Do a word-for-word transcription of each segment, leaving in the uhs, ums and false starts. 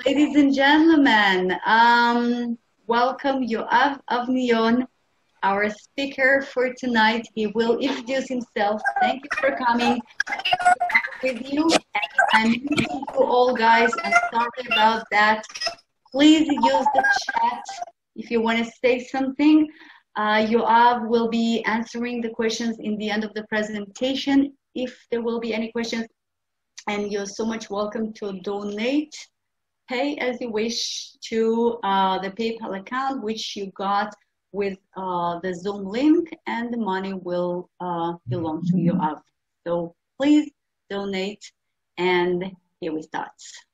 ladies and gentlemen, um, welcome Yoav Avneyon, our speaker for tonight. He will introduce himself. Thank you for coming with you. I'm meeting you all, guys. I'm sorry about that. Please use the chat if you want to say something. Uh, Yoav will be answering the questions in the end of the presentation, if there will be any questions. And you're so much welcome to donate, pay as you wish to uh, the PayPal account, which you got with uh, the Zoom link, and the money will uh, belong to Yoav. So please donate, and here we start.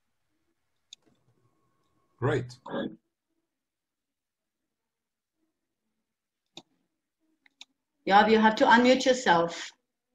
Great. Yoav, you have to unmute yourself.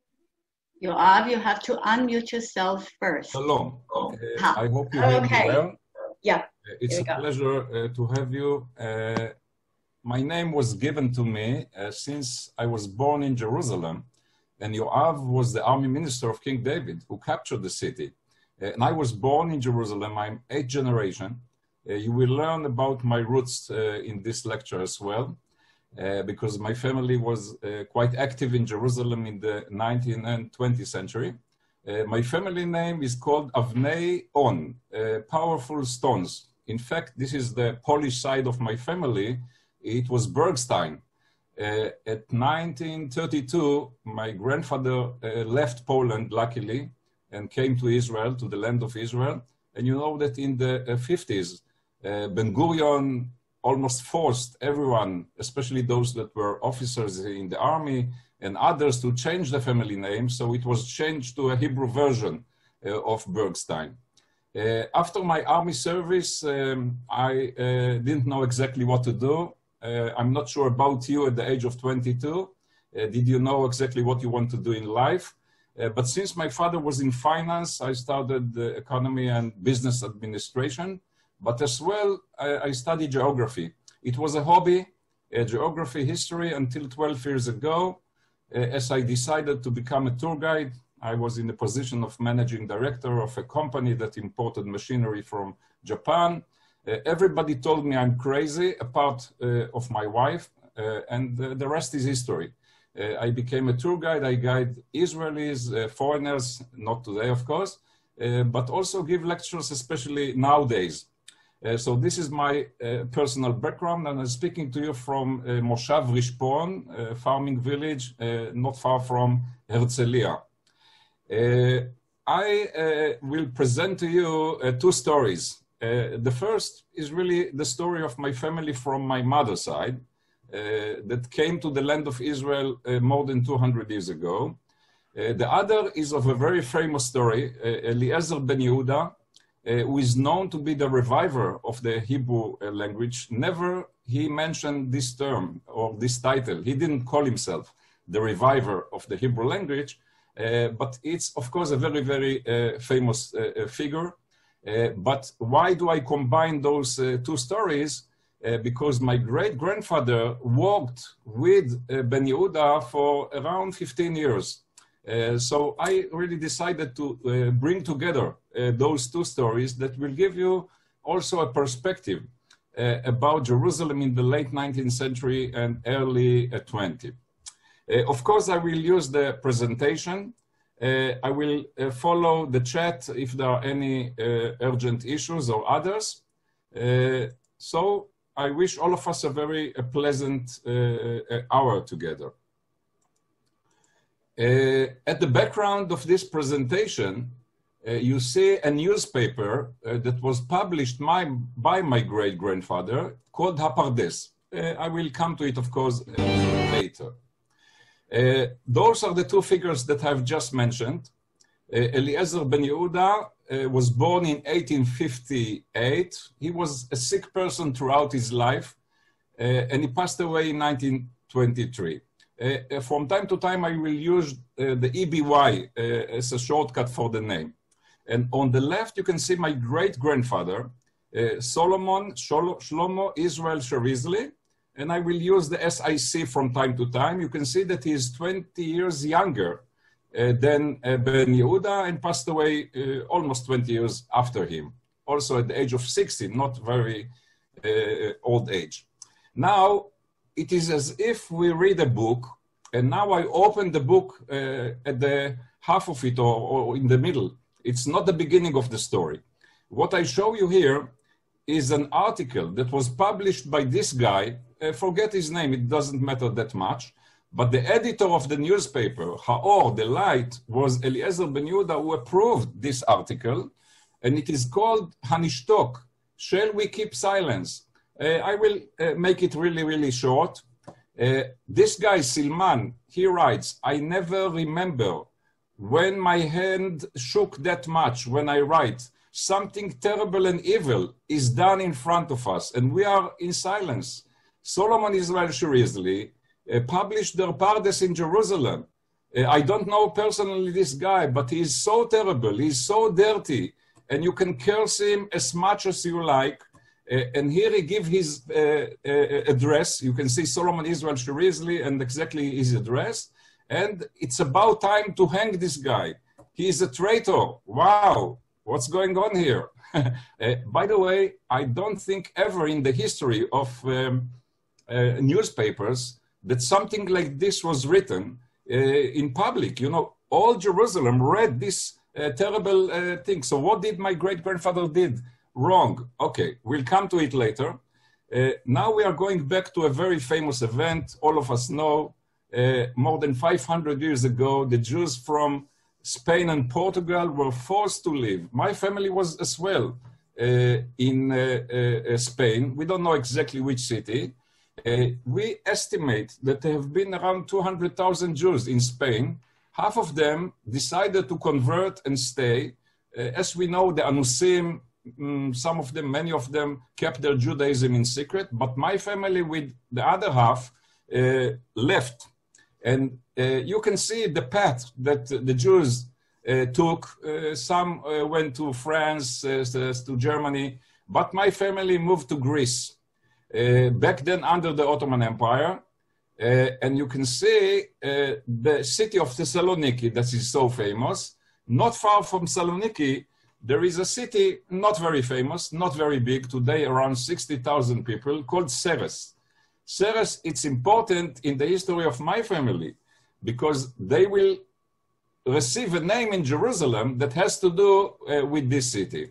Yoav, you have to unmute yourself first. Shalom. Uh, I hope you okay. hear me well. Yeah. Uh, it's a go. pleasure uh, to have you. Uh, my name was given to me uh, since I was born in Jerusalem, and Yoav was the army minister of King David, who captured the city. Uh, and I was born in Jerusalem. I'm eighth generation. Uh, you will learn about my roots uh, in this lecture as well. Uh, because my family was uh, quite active in Jerusalem in the nineteenth and twentieth century. Uh, my family name is called Avneyon, uh, powerful stones. In fact, this is the Polish side of my family. It was Bergstein. Uh, at nineteen thirty-two, my grandfather uh, left Poland, luckily, and came to Israel, to the land of Israel. And you know that in the uh, fifties, uh, Ben-Gurion almost forced everyone, especially those that were officers in the army and others, to change the family name. So it was changed to a Hebrew version uh, of Bergstein. Uh, after my army service, um, I uh, didn't know exactly what to do. Uh, I'm not sure about you at the age of twenty-two. Uh, did you know exactly what you want to do in life? Uh, but since my father was in finance, I started uh, economy and business administration. But as well, I, I studied geography. It was a hobby, uh, geography, history, until twelve years ago. Uh, as I decided to become a tour guide, I was in the position of managing director of a company that imported machinery from Japan. Uh, everybody told me I'm crazy, apart uh, of my wife, uh, and uh, the rest is history. Uh, I became a tour guide. I guide Israelis, uh, foreigners, not today, of course, uh, but also give lectures, especially nowadays. Uh, so this is my uh, personal background, and I'm speaking to you from uh, Moshav Rishpon, a farming village uh, not far from Herzliya. Uh, I uh, will present to you uh, two stories. Uh, the first is really the story of my family from my mother's side uh, that came to the land of Israel uh, more than two hundred years ago. Uh, the other is of a very famous story, uh, Eliezer Ben Yehuda, Uh, who is known to be the reviver of the Hebrew uh, language. Never he mentioned this term or this title. He didn't call himself the reviver of the Hebrew language, uh, but it's of course a very, very uh, famous uh, figure. Uh, but why do I combine those uh, two stories? Uh, because my great-grandfather worked with uh, Ben Yehuda for around fifteen years. Uh, so I really decided to uh, bring together uh, those two stories that will give you also a perspective uh, about Jerusalem in the late nineteenth century and early uh, twentieth. Uh, of course, I will use the presentation. Uh, I will uh, follow the chat if there are any uh, urgent issues or others. Uh, so I wish all of us a very uh, pleasant uh, hour together. Uh, at the background of this presentation, uh, you see a newspaper uh, that was published my, by my great-grandfather called Hapardes. Uh, I will come to it, of course, uh, later. Uh, those are the two figures that I've just mentioned. Uh, Eliezer Ben Yehuda uh, was born in eighteen fifty-eight. He was a sick person throughout his life, uh, and he passed away in nineteen twenty-three. Uh, from time to time, I will use uh, the E B Y uh, as a shortcut for the name. And on the left, you can see my great-grandfather, uh, Solomon Shlomo Israel Cherezli, and I will use the S I C from time to time. You can see that he is twenty years younger uh, than uh, Ben Yehuda and passed away uh, almost twenty years after him. also at the age of sixty, not very uh, old age. Now, it is as if we read a book, and now I open the book uh, at the half of it or, or in the middle. It's not the beginning of the story. What I show you here is an article that was published by this guy. Uh, forget his name, it doesn't matter that much. But the editor of the newspaper, Haor, the Light, was Eliezer Ben Yehuda, who approved this article. And it is called Hanishtok, Shall We Keep Silence? Uh, I will uh, make it really, really short. Uh, this guy, Silman, he writes, I never remember when my hand shook that much when I write. Something terrible and evil is done in front of us, and we are in silence. Shlomo Israel Cherezli uh, published their Pardes in Jerusalem. Uh, I don't know personally this guy, but he is so terrible, he is so dirty, and you can curse him as much as you like. Uh, and here he gives his uh, uh, address. You can see Shlomo Israel Cherezli and exactly his address. And it's about time to hang this guy. He is a traitor. Wow, what's going on here? uh, by the way, I don't think ever in the history of um, uh, newspapers that something like this was written uh, in public. You know, all Jerusalem read this uh, terrible uh, thing. So what did my great-grandfather did wrong? Okay, we'll come to it later. Uh, now we are going back to a very famous event. All of us know uh, more than five hundred years ago, the Jews from Spain and Portugal were forced to leave. My family was as well uh, in uh, uh, Spain. We don't know exactly which city. Uh, we estimate that there have been around two hundred thousand Jews in Spain. Half of them decided to convert and stay. Uh, as we know, the Anusim, mm, some of them, many of them kept their Judaism in secret, but my family with the other half uh, left. And uh, you can see the path that the Jews uh, took. Uh, some uh, went to France, uh, to Germany, but my family moved to Greece. Uh, back then under the Ottoman Empire. Uh, and you can see uh, the city of Thessaloniki that is so famous. Not far from Thessaloniki, there is a city not very famous, not very big, today around sixty thousand people, called Seres. Seres, it's important in the history of my family because they will receive a name in Jerusalem that has to do uh, with this city.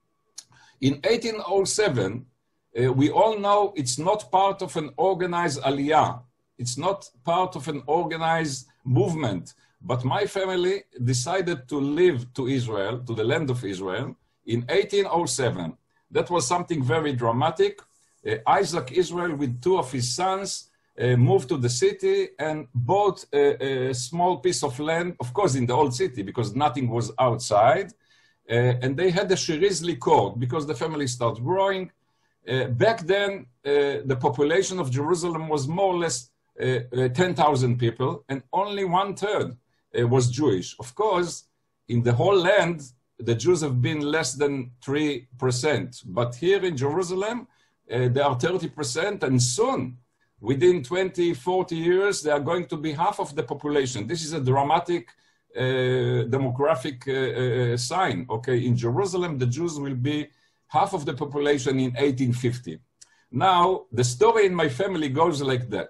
In eighteen oh seven, Uh, we all know it's not part of an organized aliyah. It's not part of an organized movement. But my family decided to live to Israel, to the land of Israel, in eighteen oh seven. That was something very dramatic. Uh, Isaac Israel, with two of his sons, uh, moved to the city and bought a, a small piece of land, of course, in the old city, because nothing was outside. Uh, and they had a Cherezli court because the family started growing. Uh, back then, uh, the population of Jerusalem was more or less uh, uh, ten thousand people, and only one third uh, was Jewish. Of course, in the whole land, the Jews have been less than three percent. But here in Jerusalem, uh, they are thirty percent, and soon, within twenty, forty years, they are going to be half of the population. This is a dramatic uh, demographic uh, uh, sign. Okay, in Jerusalem, the Jews will be half of the population in eighteen fifty. Now, the story in my family goes like that.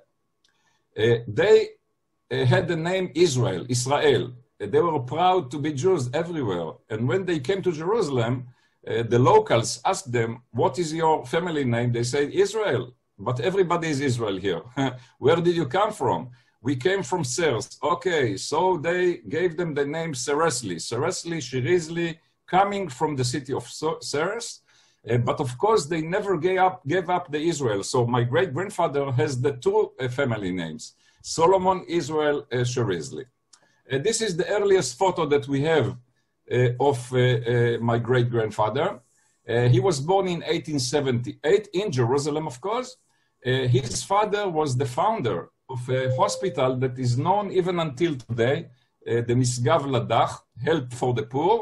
Uh, they uh, had the name Israel, Israel. Uh, they were proud to be Jews everywhere. And when they came to Jerusalem, uh, the locals asked them, what is your family name? They said, Israel. But everybody is Israel here. Where did you come from? We came from Seres. Okay, so they gave them the name Cherezli. Cherezli, Cherezli, coming from the city of Seres. Uh, but of course, they never gave up, gave up the Israel. So my great-grandfather has the two uh, family names, Solomon Israel uh, Cherezli. Uh, this is the earliest photo that we have uh, of uh, uh, my great-grandfather. Uh, he was born in eighteen seventy-eight in Jerusalem, of course. Uh, his father was the founder of a hospital that is known even until today, uh, the Misgav Ladach, Help for the Poor.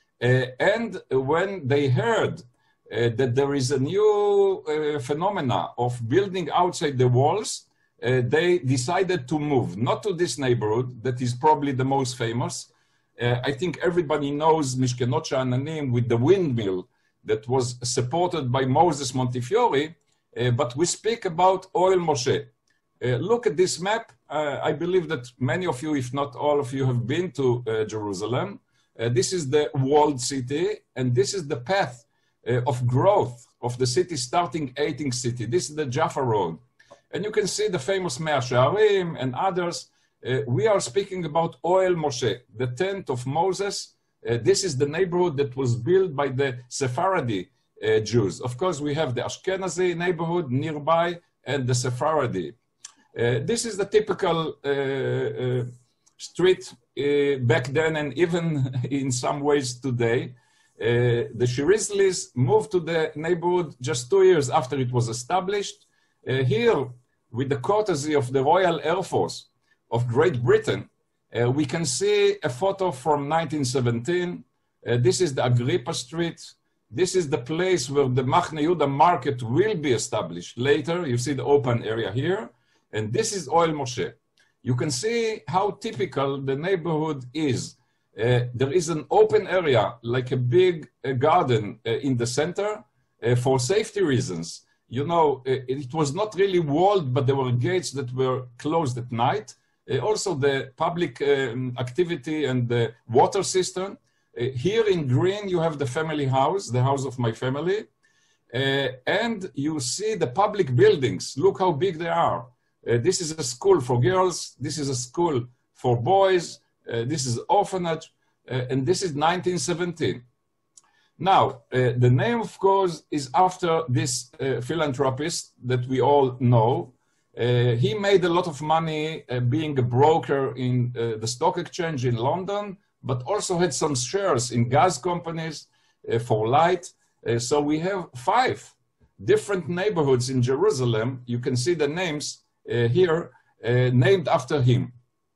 Uh, and when they heard Uh, that there is a new uh, phenomena of building outside the walls, uh, they decided to move, not to this neighborhood that is probably the most famous. Uh, I think everybody knows Mishkenot Sha'ananim with the windmill that was supported by Moses Montefiore, uh, but we speak about Ohel Moshe. Uh, look at this map. Uh, I believe that many of you, if not all of you, have been to uh, Jerusalem. Uh, this is the walled city, and this is the path uh, of growth of the city, starting eighteenth city. This is the Jaffa Road. And you can see the famous Mea Shearim and others. Uh, we are speaking about Ohel Moshe, the tent of Moses. Uh, this is the neighborhood that was built by the Sephardi uh, Jews. Of course, we have the Ashkenazi neighborhood nearby and the Sephardi. Uh, this is the typical uh, uh, street uh, back then, and even in some ways today. Uh, the Cherezlis moved to the neighborhood just two years after it was established. Uh, here, with the courtesy of the Royal Air Force of Great Britain, uh, we can see a photo from nineteen seventeen. Uh, this is the Agrippa Street. This is the place where the Machne Yehuda market will be established later. You see the open area here. And this is Ohel Moshe. You can see how typical the neighborhood is. Uh, there is an open area, like a big uh, garden uh, in the center uh, for safety reasons. You know, uh, it was not really walled, but there were gates that were closed at night. Uh, also the public um, activity and the water system. Uh, here in green, you have the family house, the house of my family. Uh, and you see the public buildings. Look how big they are. Uh, this is a school for girls. This is a school for boys. Uh, this is orphanage. Uh, and this is nineteen seventeen. Now, uh, the name, of course, is after this uh, philanthropist that we all know. Uh, he made a lot of money uh, being a broker in uh, the stock exchange in London, but also had some shares in gas companies uh, for light. Uh, so we have five different neighborhoods in Jerusalem. You can see the names uh, here, uh, named after him.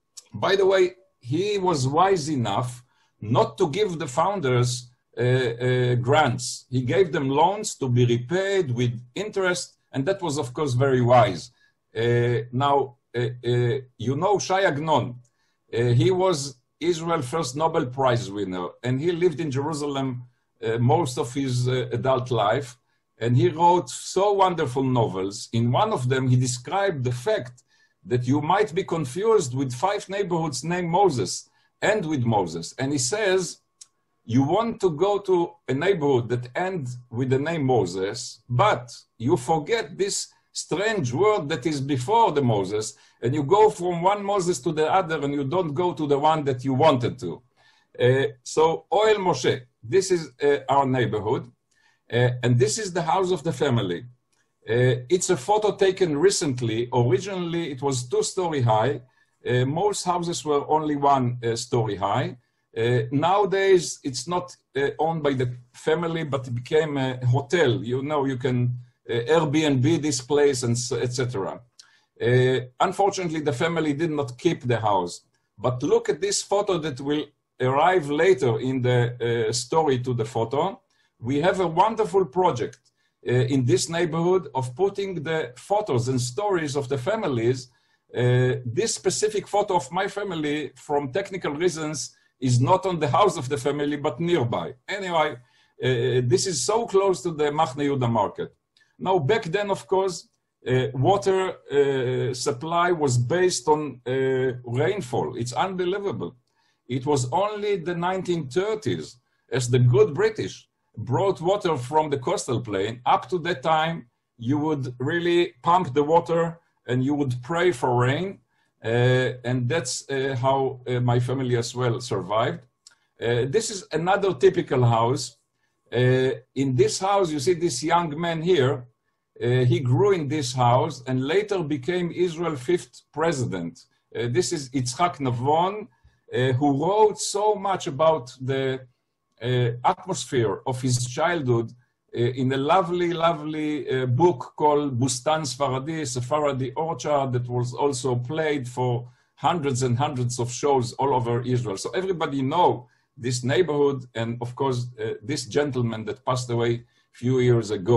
By the way, he was wise enough not to give the founders uh, uh, grants. He gave them loans to be repaid with interest, and that was, of course, very wise. Uh, now, uh, uh, you know Shai Agnon. Uh, he was Israel's first Nobel Prize winner, and he lived in Jerusalem uh, most of his uh, adult life, and he wrote so wonderful novels. In one of them, he described the fact that you might be confused with five neighborhoods named Moses and with Moses. And he says, you want to go to a neighborhood that ends with the name Moses, but you forget this strange word that is before the Moses, and you go from one Moses to the other, and you don't go to the one that you wanted to. Uh, so Ohel Moshe, this is uh, our neighborhood, uh, and this is the house of the family. Uh, it's a photo taken recently. Originally, it was two-story high. Uh, most houses were only one uh, story high. Uh, nowadays, it's not uh, owned by the family, but it became a hotel. You know, you can uh, Airbnb this place, and et cetera. Uh, unfortunately, the family did not keep the house. But look at this photo that will arrive later in the uh, story to the photo. We have a wonderful project Uh, in this neighborhood of putting the photos and stories of the families. Uh, this specific photo of my family, from technical reasons, is not on the house of the family, but nearby. Anyway, uh, this is so close to the Machne Yehuda market. Now, back then, of course, uh, water uh, supply was based on uh, rainfall. It's unbelievable. It was only the nineteen thirties, as the good British brought water from the coastal plain. Up to that time, you would really pump the water and you would pray for rain. Uh, and that's uh, how uh, my family as well survived. Uh, this is another typical house. Uh, in this house, you see this young man here. Uh, he grew in this house and later became Israel's fifth president. Uh, this is Yitzhak Navon, uh, who wrote so much about the Uh, atmosphere of his childhood uh, in a lovely, lovely uh, book called Bustan Sfaradi, Sephardi Orchard, that was also played for hundreds and hundreds of shows all over Israel. So everybody know this neighborhood, and of course, uh, this gentleman that passed away a few years ago.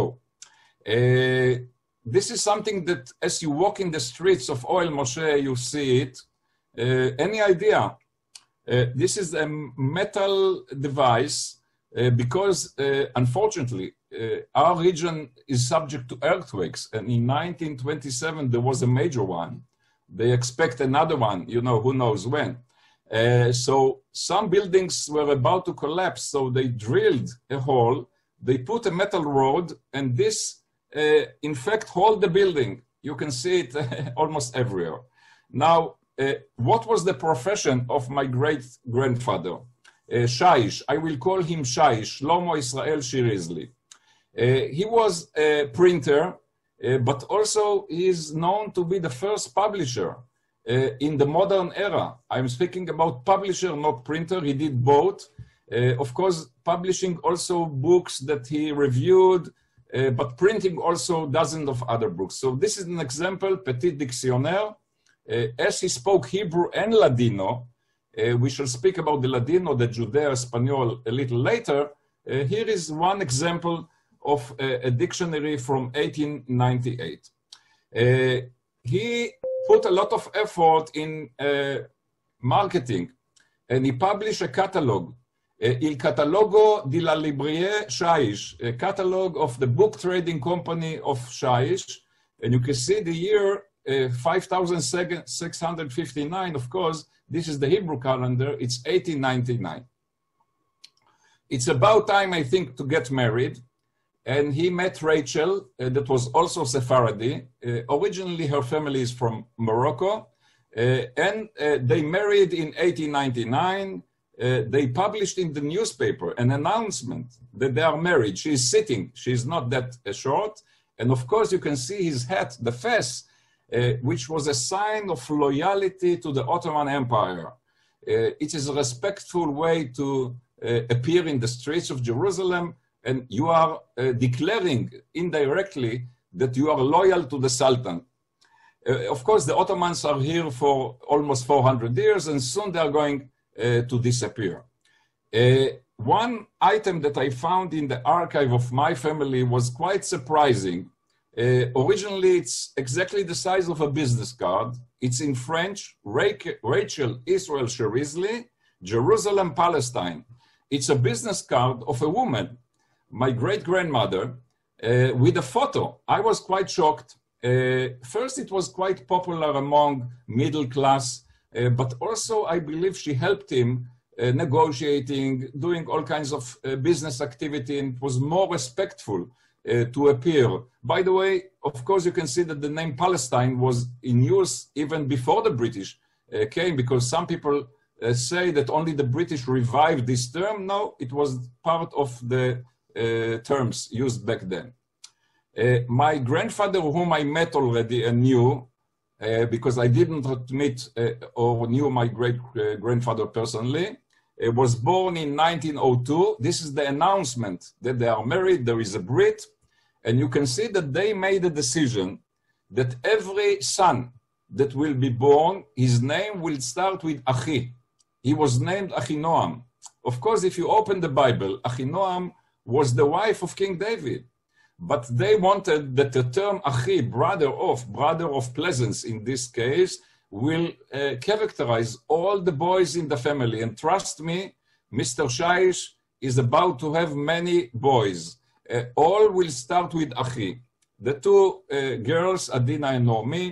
Uh, this is something that as you walk in the streets of Ohel Moshe, you see it. Uh, any idea? Uh, this is a metal device uh, because uh, unfortunately, uh, our region is subject to earthquakes. And in nineteen twenty-seven, there was a major one. They expect another one, you know, who knows when. Uh, so some buildings were about to collapse. So they drilled a hole, they put a metal rod, and this, uh, in fact, hold the building. You can see it uh, almost everywhere. Now, uh, what was the profession of my great-grandfather? Uh, Shaish, I will call him Shaish, Shlomo Israel Cherezli. Uh, he was a printer, uh, but also he is known to be the first publisher uh, in the modern era. I'm speaking about publisher, not printer. He did both. Uh, of course, publishing also books that he reviewed, uh, but printing also dozens of other books. So this is an example, Petit Dictionnaire. Uh, as he spoke Hebrew and Ladino, uh, we shall speak about the Ladino, the Judeo-Espanol a little later. Uh, here is one example of a, a dictionary from eighteen ninety-eight. Uh, he put a lot of effort in uh, marketing, and he published a catalog, uh, Il Catalogo di la Librerie Shaish, a catalog of the book trading company of Shaish, and you can see the year uh, five thousand six hundred fifty-nine, of course, this is the Hebrew calendar, it's eighteen ninety-nine. It's about time, I think, to get married. And he met Rachel, uh, that was also Sephardi. Uh, originally, her family is from Morocco. Uh, and uh, they married in eighteen ninety-nine. Uh, they published in the newspaper an announcement that they are married. She is sitting. She is not that uh, short. And of course, you can see his hat, the fez, uh, which was a sign of loyalty to the Ottoman Empire. Uh, it is a respectful way to uh, appear in the streets of Jerusalem. And you are uh, declaring indirectly that you are loyal to the Sultan. Uh, of course, the Ottomans are here for almost four hundred years, and soon they are going uh, to disappear. Uh, one item that I found in the archive of my family was quite surprising. Uh, originally, it's exactly the size of a business card. It's in French, Rachel Israel Cherezli, Jerusalem, Palestine. It's a business card of a woman, my great-grandmother, uh, with a photo. I was quite shocked. Uh, first, it was quite popular among middle class, uh, but also I believe she helped him uh, negotiating, doing all kinds of uh, business activity, and it was more respectful uh, to appear. By the way, of course, you can see that the name Palestine was in use even before the British uh, came, because some people uh, say that only the British revived this term. No, it was part of the Uh, terms used back then. Uh, my grandfather, whom I met already and knew, uh, because I didn't meet uh, or knew my great-grandfather personally, uh, was born in nineteen oh two. This is the announcement that they are married. There is a Brit, and you can see that they made a decision that every son that will be born, his name will start with Achi. He was named Avneyon. Of course, if you open the Bible, Avneyon was the wife of King David. But they wanted that the term Achi, brother of, brother of pleasance in this case, will uh, characterize all the boys in the family. And trust me, Mister Shaish is about to have many boys. Uh, all will start with Achi. The two uh, girls, Adina and Nomi.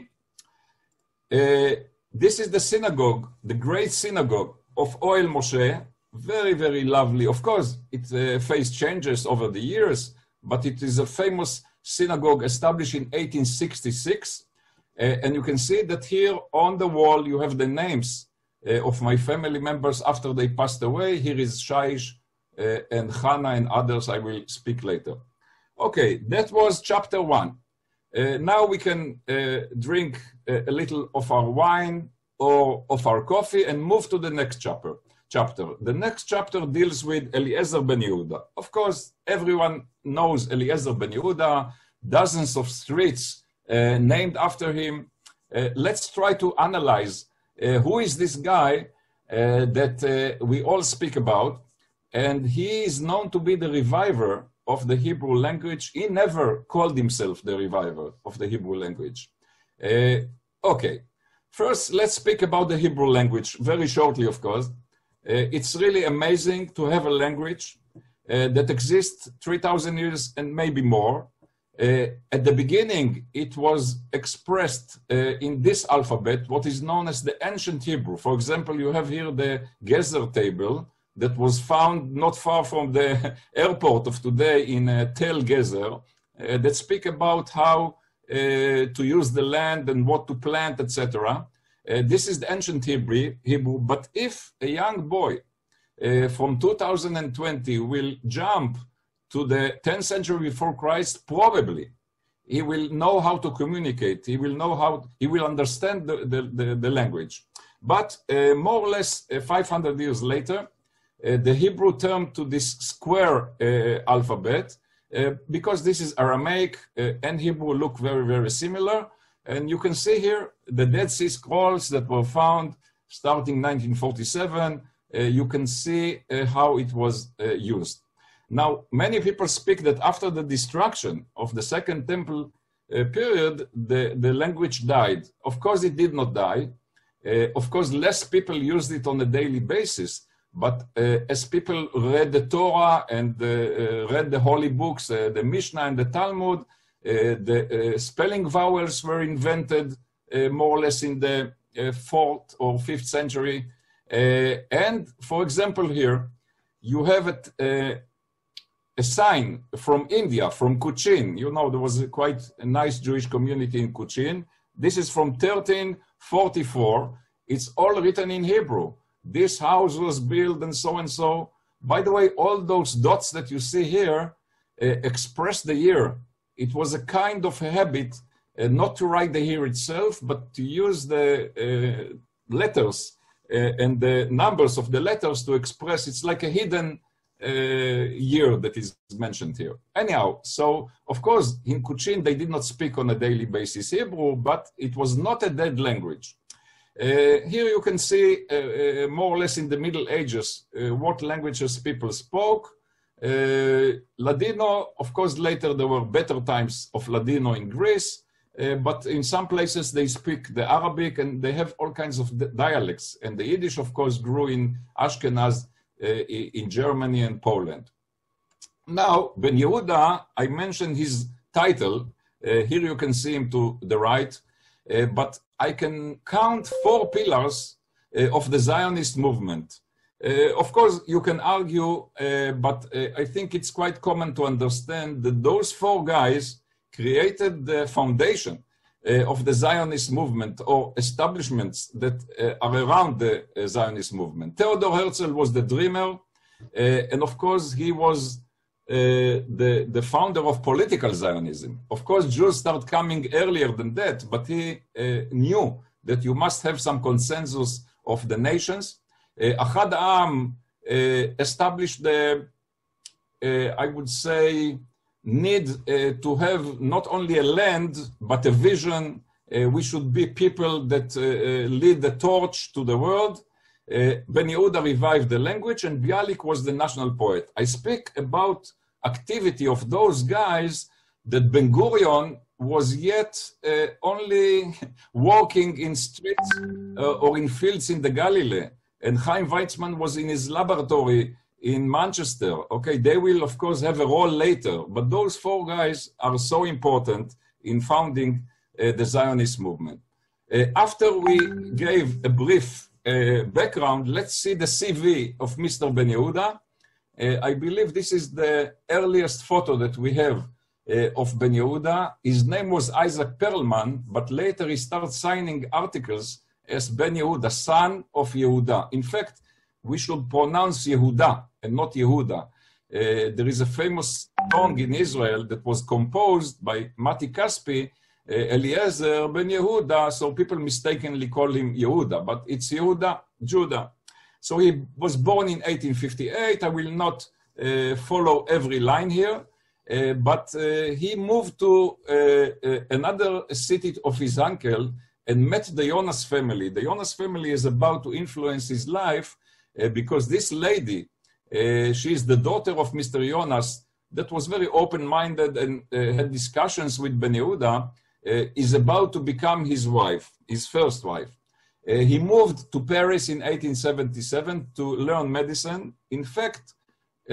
Uh, this is the synagogue, the great synagogue of Ohel Moshe. Very, very lovely. Of course, it uh, faced changes over the years, but it is a famous synagogue established in eighteen sixty-six. Uh, and you can see that here on the wall, you have the names uh, of my family members after they passed away. Here is Shaish uh, and Hannah and others I will speak later. Okay, that was chapter one. Uh, now we can uh, drink uh, a little of our wine or of our coffee and move to the next chapter. Chapter. The next chapter deals with Eliezer Ben Yehuda. Of course, everyone knows Eliezer Ben Yehuda, dozens of streets uh, named after him. Uh, let's try to analyze uh, who is this guy uh, that uh, we all speak about. And he is known to be the reviver of the Hebrew language. He never called himself the reviver of the Hebrew language. Uh, okay, first let's speak about the Hebrew language very shortly, of course. Uh, it's really amazing to have a language uh, that exists three thousand years and maybe more. Uh, at the beginning, it was expressed uh, in this alphabet, what is known as the ancient Hebrew. For example, you have here the Gezer table that was found not far from the airport of today in uh, Tel Gezer, uh, that speak about how uh, to use the land and what to plant, et cetera. Uh, this is the ancient Hebrew, Hebrew. But if a young boy uh, from two thousand twenty will jump to the tenth century before Christ, probably he will know how to communicate. He will know how, he will understand the, the, the, the language. But uh, more or less uh, five hundred years later, uh, the Hebrew turned to this square uh, alphabet uh, because this is Aramaic uh, and Hebrew look very, very similar. And you can see here the Dead Sea Scrolls that were found starting nineteen forty-seven. Uh, you can see uh, how it was uh, used. Now, many people speak that after the destruction of the Second Temple uh, period, the, the language died. Of course, it did not die. Uh, of course, less people used it on a daily basis. But uh, as people read the Torah and uh, uh, read the holy books, uh, the Mishnah and the Talmud, uh, the uh, spelling vowels were invented uh, more or less in the uh, fourth or fifth century. Uh, and for example, here, you have it, uh, a sign from India, from Cochin. You know, there was a quite a nice Jewish community in Cochin. This is from thirteen forty-four. It's all written in Hebrew. This house was built and so and so. By the way, all those dots that you see here uh, express the year. It was a kind of a habit uh, not to write the year itself, but to use the uh, letters uh, and the numbers of the letters to express. It's like a hidden Uh, year that is mentioned here. Anyhow, so of course in Cochin they did not speak on a daily basis Hebrew, but it was not a dead language. Uh, here you can see uh, uh, more or less in the Middle Ages uh, what languages people spoke. Uh, Ladino, of course later there were better times of Ladino in Greece, uh, but in some places they speak the Arabic and they have all kinds of dialects. And the Yiddish of course grew in Ashkenaz, Uh, in Germany and Poland. Now, Ben Yehuda, I mentioned his title. Uh, here you can see him to the right, uh, but I can count four pillars uh, of the Zionist movement. Uh, of course, you can argue, uh, but uh, I think it's quite common to understand that those four guys created the foundation Uh, of the Zionist movement or establishments that uh, are around the uh, Zionist movement. Theodor Herzl was the dreamer, uh, and of course he was uh, the, the founder of political Zionism. Of course, Jews start coming earlier than that, but he uh, knew that you must have some consensus of the nations. Uh, Achad Ha'am uh, established the, uh, I would say, need uh, to have not only a land, but a vision. Uh, we should be people that uh, lead the torch to the world. Uh, Ben Yehuda revived the language and Bialik was the national poet. I speak about activity of those guys that Ben Gurion was yet uh, only walking in streets uh, or in fields in the Galilee. And Chaim Weizmann was in his laboratory in Manchester. Okay, they will of course have a role later, but those four guys are so important in founding uh, the Zionist movement. Uh, after we gave a brief uh, background, let's see the C V of Mister Ben Yehuda. Uh, I believe this is the earliest photo that we have uh, of Ben Yehuda. His name was Isaac Perlman, but later he started signing articles as Ben Yehuda, son of Yehuda. In fact, we should pronounce Yehuda and not Yehuda. Uh, there is a famous song in Israel that was composed by Mati Kaspi, uh, Eliezer Ben Yehuda, so people mistakenly call him Yehuda, but it's Yehuda, Judah. So he was born in eighteen fifty-eight. I will not uh, follow every line here, uh, but uh, he moved to uh, uh, another city of his uncle and met the Jonas family. The Jonas family is about to influence his life, Uh, because this lady, uh, she is the daughter of Mister Jonas, that was very open-minded and uh, had discussions with Ben Yehuda, uh, is about to become his wife, his first wife. Uh, he moved to Paris in eighteen seventy-seven to learn medicine. In fact, uh,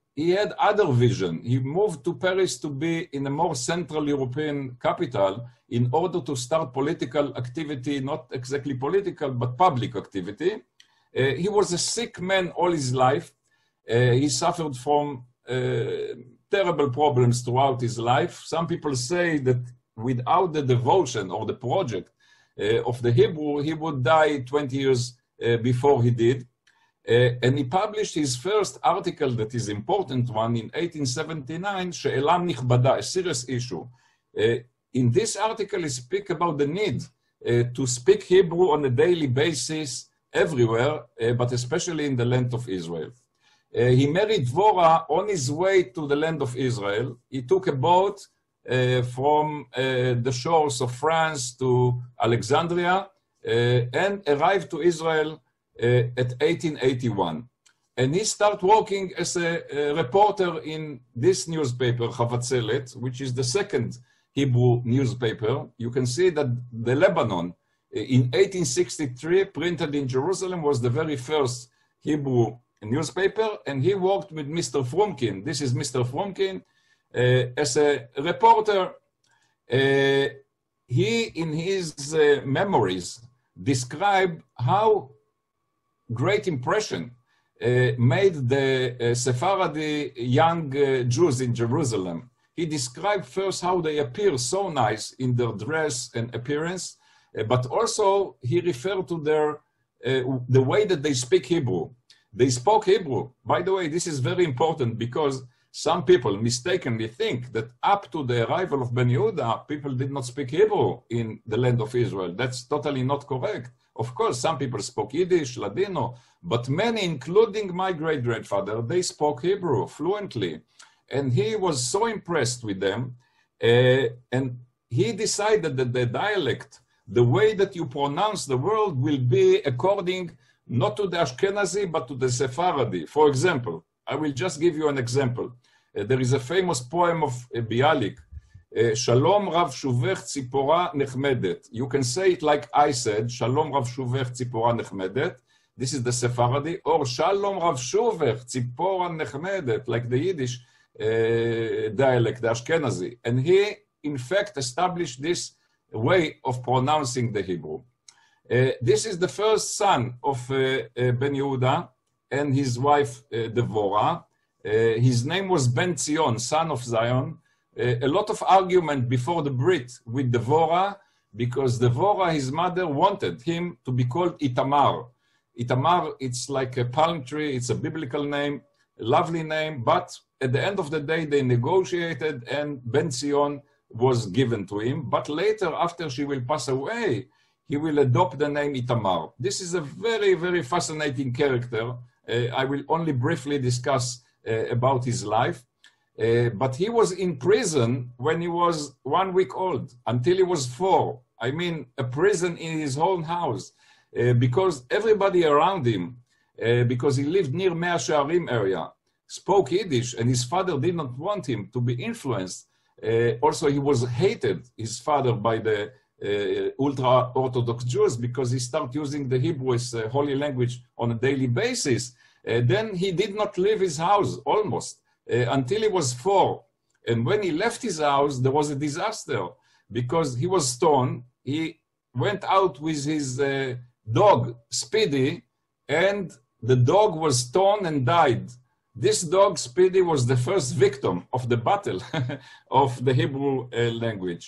he had other vision. He moved to Paris to be in a more Central European capital in order to start political activity, not exactly political, but public activity. Uh, he was a sick man all his life. Uh, he suffered from uh, terrible problems throughout his life. Some people say that without the devotion or the project uh, of the Hebrew, he would die twenty years uh, before he did. Uh, and he published his first article that is important one in eighteen seventy-nine, She'ela Nichbada, a serious issue. Uh, in this article, he speaks about the need uh, to speak Hebrew on a daily basis everywhere, uh, but especially in the land of Israel. Uh, he married Dvorah on his way to the land of Israel. He took a boat uh, from uh, the shores of France to Alexandria uh, and arrived to Israel uh, at eighteen eighty-one. And he started working as a, a reporter in this newspaper, Chavatzelet, which is the second Hebrew newspaper. You can see that the Lebanon in eighteen sixty-three, printed in Jerusalem, was the very first Hebrew newspaper, and he worked with Mister Frumkin. This is Mister Frumkin uh, as a reporter. Uh, he, in his uh, memories, described how great impression uh, made the uh, Sephardi young uh, Jews in Jerusalem. He described first how they appear so nice in their dress and appearance, uh, but also he referred to their uh, the way that they speak Hebrew. They spoke Hebrew. By the way, this is very important because some people mistakenly think that up to the arrival of Ben Yehuda, people did not speak Hebrew in the land of Israel. That's totally not correct. Of course, some people spoke Yiddish, Ladino, but many, including my great-grandfather, they spoke Hebrew fluently. And he was so impressed with them, uh, and he decided that the dialect, the way that you pronounce the word, will be according not to the Ashkenazi, but to the Sephardi. For example, I will just give you an example. Uh, there is a famous poem of uh, Bialik, uh, Shalom Rav Shuvech Tzipora Nechmedet. You can say it like I said, Shalom Rav Shuvech Tzipora Nechmedet. This is the Sephardi. Or Shalom Rav Shuvech Tzipora Nechmedet, like the Yiddish uh, dialect, the Ashkenazi. And he, in fact, established this way of pronouncing the Hebrew. Uh, this is the first son of uh, uh, Ben Yehuda and his wife uh, Devorah. Uh, his name was Ben Zion, son of Zion. Uh, a lot of argument before the Brit with Devorah, because Devorah, his mother, wanted him to be called Itamar. Itamar, it's like a palm tree, it's a biblical name, a lovely name, but at the end of the day, they negotiated and Ben Zion was given to him. But later, after she will pass away, he will adopt the name Itamar. This is a very, very fascinating character. Uh, I will only briefly discuss uh, about his life. Uh, but he was in prison when he was one week old, until he was four. I mean, a prison in his own house, uh, because everybody around him, uh, because he lived near Mea Shearim area, spoke Yiddish, and his father did not want him to be influenced. Uh, also, he was hated, his father, by the Uh, ultra-Orthodox Jews, because he started using the Hebrew as a holy language on a daily basis. Uh, then he did not leave his house almost uh, until he was four. And when he left his house, there was a disaster because he was stoned. He went out with his uh, dog, Speedy, and the dog was stoned and died. This dog, Speedy, was the first victim of the battle of the Hebrew uh, language.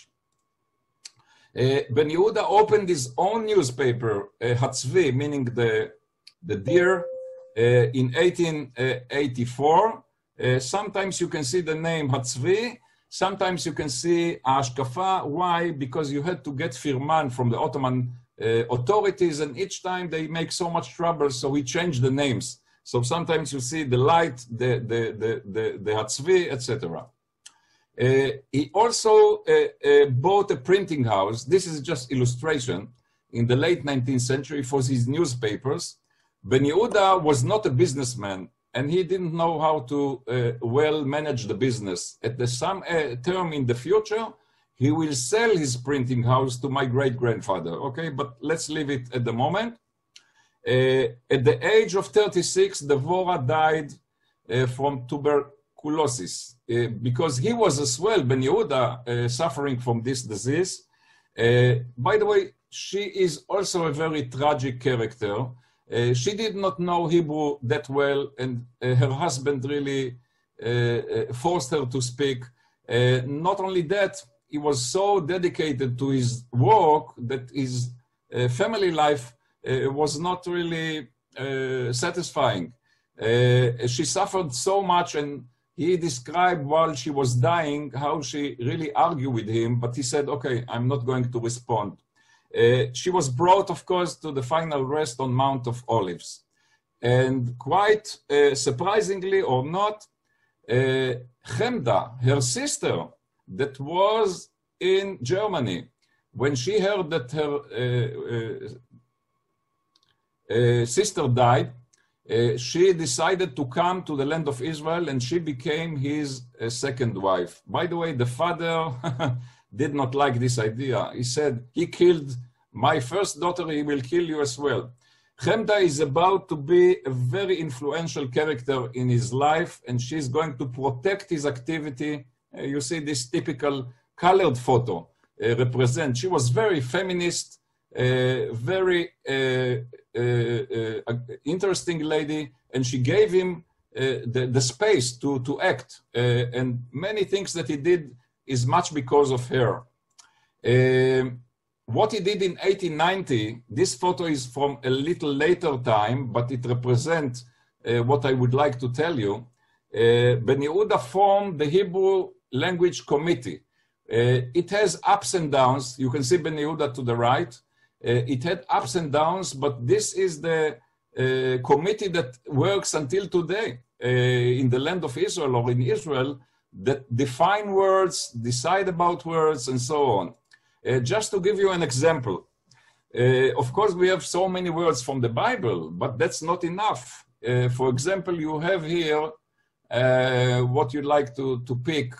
Uh, Ben Yehuda opened his own newspaper, uh, Hatzvi, meaning the, the deer, uh, in eighteen eighty-four. Uh, sometimes you can see the name Hatzvi, sometimes you can see Ashkafa. Why? Because you had to get firman from the Ottoman uh, authorities, and each time they make so much trouble, so we change the names. So sometimes you see the light, the, the, the, the, the Hatzvi, et cetera. Uh, he also uh, uh, bought a printing house. This is just illustration. In the late nineteenth century for his newspapers. Ben Yehuda was not a businessman, and he didn't know how to uh, well manage the business. At the some uh, term in the future, he will sell his printing house to my great-grandfather. Okay, but let's leave it at the moment. Uh, at the age of thirty-six, Devorah died uh, from tuberculosis, uh, because he was as well, Ben Yehuda, uh, suffering from this disease. Uh, by the way, she is also a very tragic character. Uh, she did not know Hebrew that well, and uh, her husband really uh, uh, forced her to speak. Uh, not only that, he was so dedicated to his work that his uh, family life uh, was not really uh, satisfying. Uh, she suffered so much, and he described while she was dying how she really argued with him, but he said, okay, I'm not going to respond. Uh, she was brought, of course, to the final rest on Mount of Olives. And quite uh, surprisingly or not, uh, Chemda, her sister, that was in Germany, when she heard that her uh, uh, uh, sister died, uh, she decided to come to the land of Israel, and she became his uh, second wife. By the way, the father did not like this idea. He said, he killed my first daughter, he will kill you as well. Chemda is about to be a very influential character in his life, and she's going to protect his activity. Uh, you see this typical colored photo uh, represent. She was very feminist, uh, very uh, uh, uh, interesting lady, and she gave him uh, the, the space to, to act. Uh, and many things that he did is much because of her. Uh, what he did in eighteen ninety, this photo is from a little later time, but it represents uh, what I would like to tell you. Uh, Ben Yehuda formed the Hebrew Language Committee. Uh, it has ups and downs. You can see Ben Yehuda to the right. Uh, it had ups and downs, but this is the uh, committee that works until today uh, in the land of Israel or in Israel, that define words, decide about words, and so on. Uh, just to give you an example, uh, of course, we have so many words from the Bible, but that's not enough. Uh, for example, you have here uh, what you'd like to, to pick.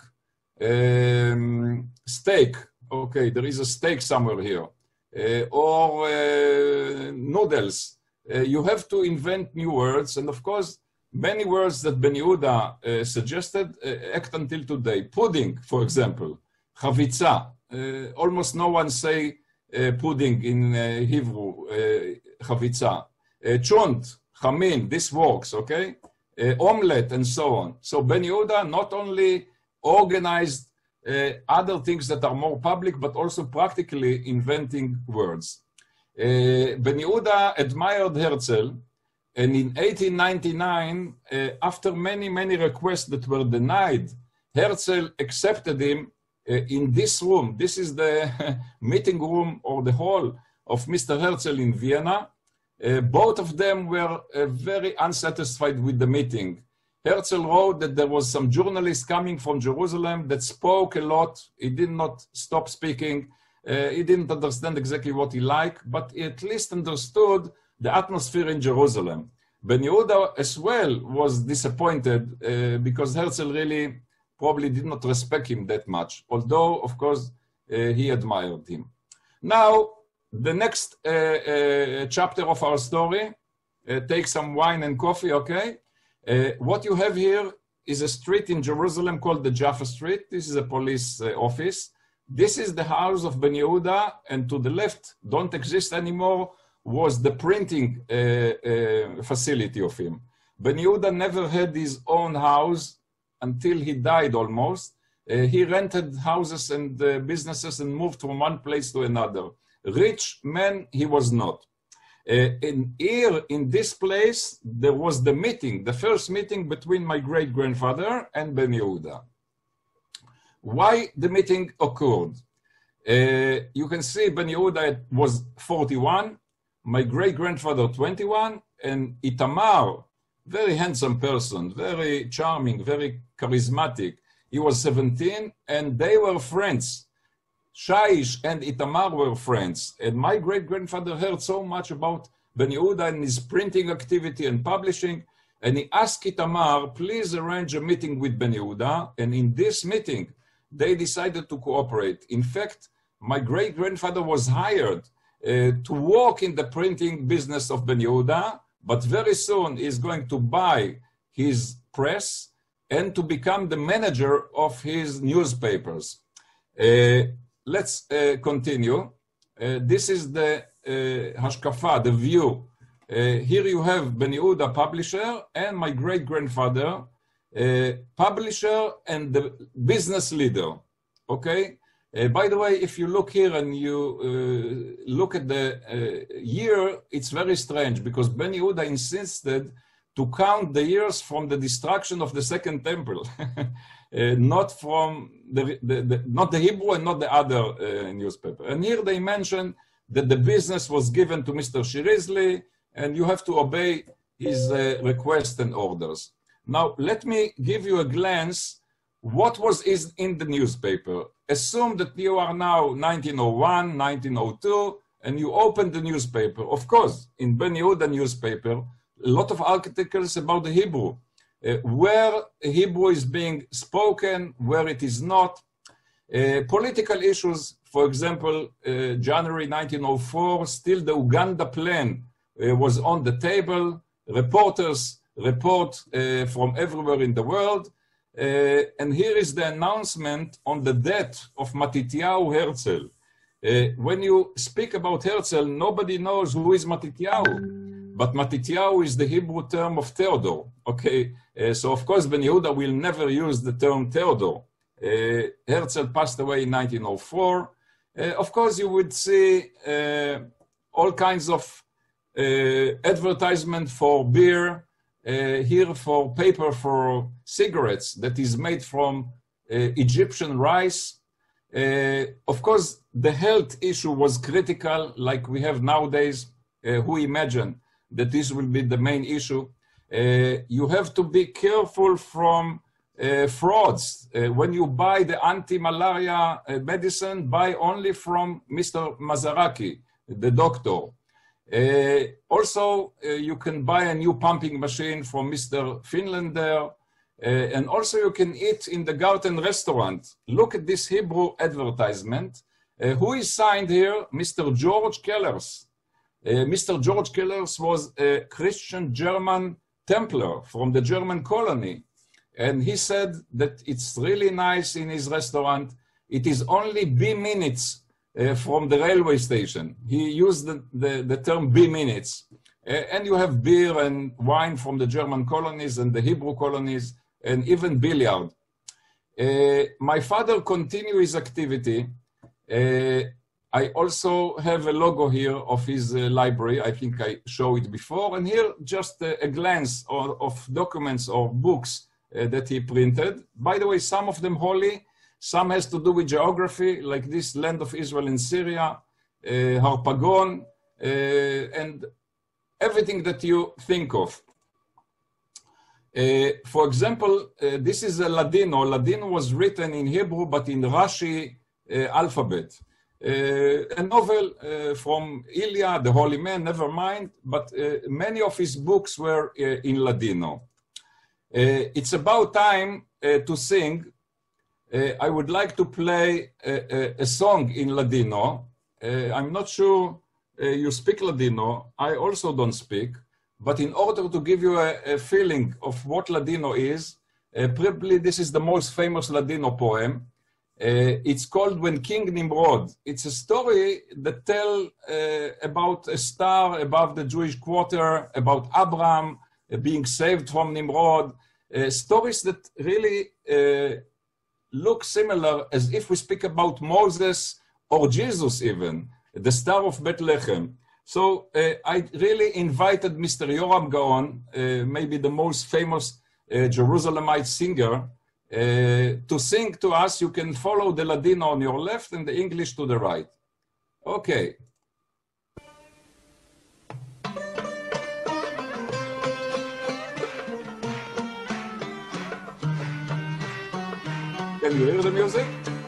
Um, steak. Okay, there is a steak somewhere here. Uh, or uh, noodles. Uh, you have to invent new words, and of course, many words that Ben Yehuda uh, suggested uh, act until today. Pudding, for example. Chavitza. Uh, almost no one say uh, pudding in uh, Hebrew. Uh, Chavitza. Uh, chunt, chamin. This works. Okay. Uh, omelette and so on. So Ben Yehuda not only organized uh, other things that are more public, but also practically inventing words. Uh, Ben Yehuda admired Herzl, and in eighteen ninety-nine, uh, after many, many requests that were denied, Herzl accepted him uh, in this room. This is the meeting room or the hall of Mister Herzl in Vienna. Uh, both of them were uh, very unsatisfied with the meeting. Herzl wrote that there was some journalist coming from Jerusalem that spoke a lot. He did not stop speaking. Uh, he didn't understand exactly what he liked, but he at least understood the atmosphere in Jerusalem. Ben Yehuda as well was disappointed uh, because Herzl really probably did not respect him that much, although, of course, uh, he admired him. Now, the next uh, uh, chapter of our story, uh, take some wine and coffee, okay? Uh, what you have here is a street in Jerusalem called the Jaffa Street. This is a police uh, office. This is the house of Ben Yehuda, and to the left, don't exist anymore, was the printing uh, uh, facility of him. Ben Yehuda never had his own house until he died almost. Uh, he rented houses and uh, businesses and moved from one place to another. Rich man he was not. Uh, in here, in this place, there was the meeting, the first meeting between my great-grandfather and Ben Yehuda. Why the meeting occurred? Uh, you can see Ben Yehuda was forty-one, my great-grandfather twenty-one, and Itamar, very handsome person, very charming, very charismatic. He was seventeen, and they were friends. Shaish and Itamar were friends, and my great-grandfather heard so much about Ben Yehuda and his printing activity and publishing, and he asked Itamar, please arrange a meeting with Ben Yehuda, and in this meeting, they decided to cooperate. In fact, my great-grandfather was hired uh, to work in the printing business of Ben Yehuda, but very soon he's going to buy his press and to become the manager of his newspapers. Uh, let's uh, continue. Uh, this is the uh, hashkafa, the view. Uh, here you have Ben Yehuda, publisher, and my great-grandfather, uh, publisher and the business leader, okay? Uh, by the way, if you look here and you uh, look at the uh, year, it's very strange because Ben Yehuda insisted to count the years from the destruction of the Second Temple, uh, not from the, the, the, not the Hebrew and not the other uh, newspaper. And here they mention that the business was given to Mister Cherezli, and you have to obey his uh, requests and orders. Now, let me give you a glance what was is in the newspaper. Assume that you are now nineteen oh one, nineteen oh two, and you open the newspaper. Of course, in Ben Yehuda newspaper, a lot of articles about the Hebrew, uh, where Hebrew is being spoken, where it is not. Uh, political issues, for example, uh, January nineteen oh four, still the Uganda plan uh, was on the table. Reporters report uh, from everywhere in the world. Uh, and here is the announcement on the death of Matityahu Herzl. Uh, when you speak about Herzl, nobody knows who is Matityahu. But Matityahu is the Hebrew term of Theodore. Okay, uh, so of course Ben Yehuda will never use the term Theodore. Uh, Herzl passed away in nineteen oh four. Uh, of course, you would see uh, all kinds of uh, advertisement for beer. Uh, here for paper for cigarettes that is made from uh, Egyptian rice. Uh, of course, the health issue was critical, like we have nowadays. Uh, who imagined that this will be the main issue? Uh, you have to be careful from uh, frauds. Uh, when you buy the anti-malaria uh, medicine, buy only from Mister Mazaraki, the doctor. Uh, also, uh, you can buy a new pumping machine from Mister Finlander, uh, and also you can eat in the Garden restaurant. Look at this Hebrew advertisement. Uh, who is signed here? Mister George Kellers. Uh, Mister George Kellers was a Christian German Templar from the German colony, and he said that it's really nice in his restaurant. It is only B minutes Uh, from the railway station. He used the, the, the term B minutes. Uh, and you have beer and wine from the German colonies and the Hebrew colonies, and even billiard. Uh, my father continued his activity. Uh, I also have a logo here of his uh, library. I think I showed it before. And here just a, a glance of, of documents or books uh, that he printed. By the way, some of them holy. Some has to do with geography, like this land of Israel in Syria, uh, Harpagon, uh, and everything that you think of. Uh, for example, uh, this is a Ladino. Ladino was written in Hebrew, but in Rashi uh, alphabet. Uh, a novel uh, from Ilya, the Holy Man, never mind, but uh, many of his books were uh, in Ladino. Uh, it's about time uh, to sing. Uh, I would like to play a, a, a song in Ladino. Uh, I'm not sure uh, you speak Ladino. I also don't speak. But in order to give you a, a feeling of what Ladino is, uh, probably this is the most famous Ladino poem. Uh, it's called When King Nimrod. It's a story that tells uh, about a star above the Jewish quarter, about Abraham uh, being saved from Nimrod. Uh, stories that really uh, look similar as if we speak about Moses or Jesus even, the Star of Bethlehem. So uh, I really invited Mister Yoram Gaon, uh, maybe the most famous uh, Jerusalemite singer, uh, to sing to us. You can follow the Ladino on your left and the English to the right. Okay. Can you hear the music?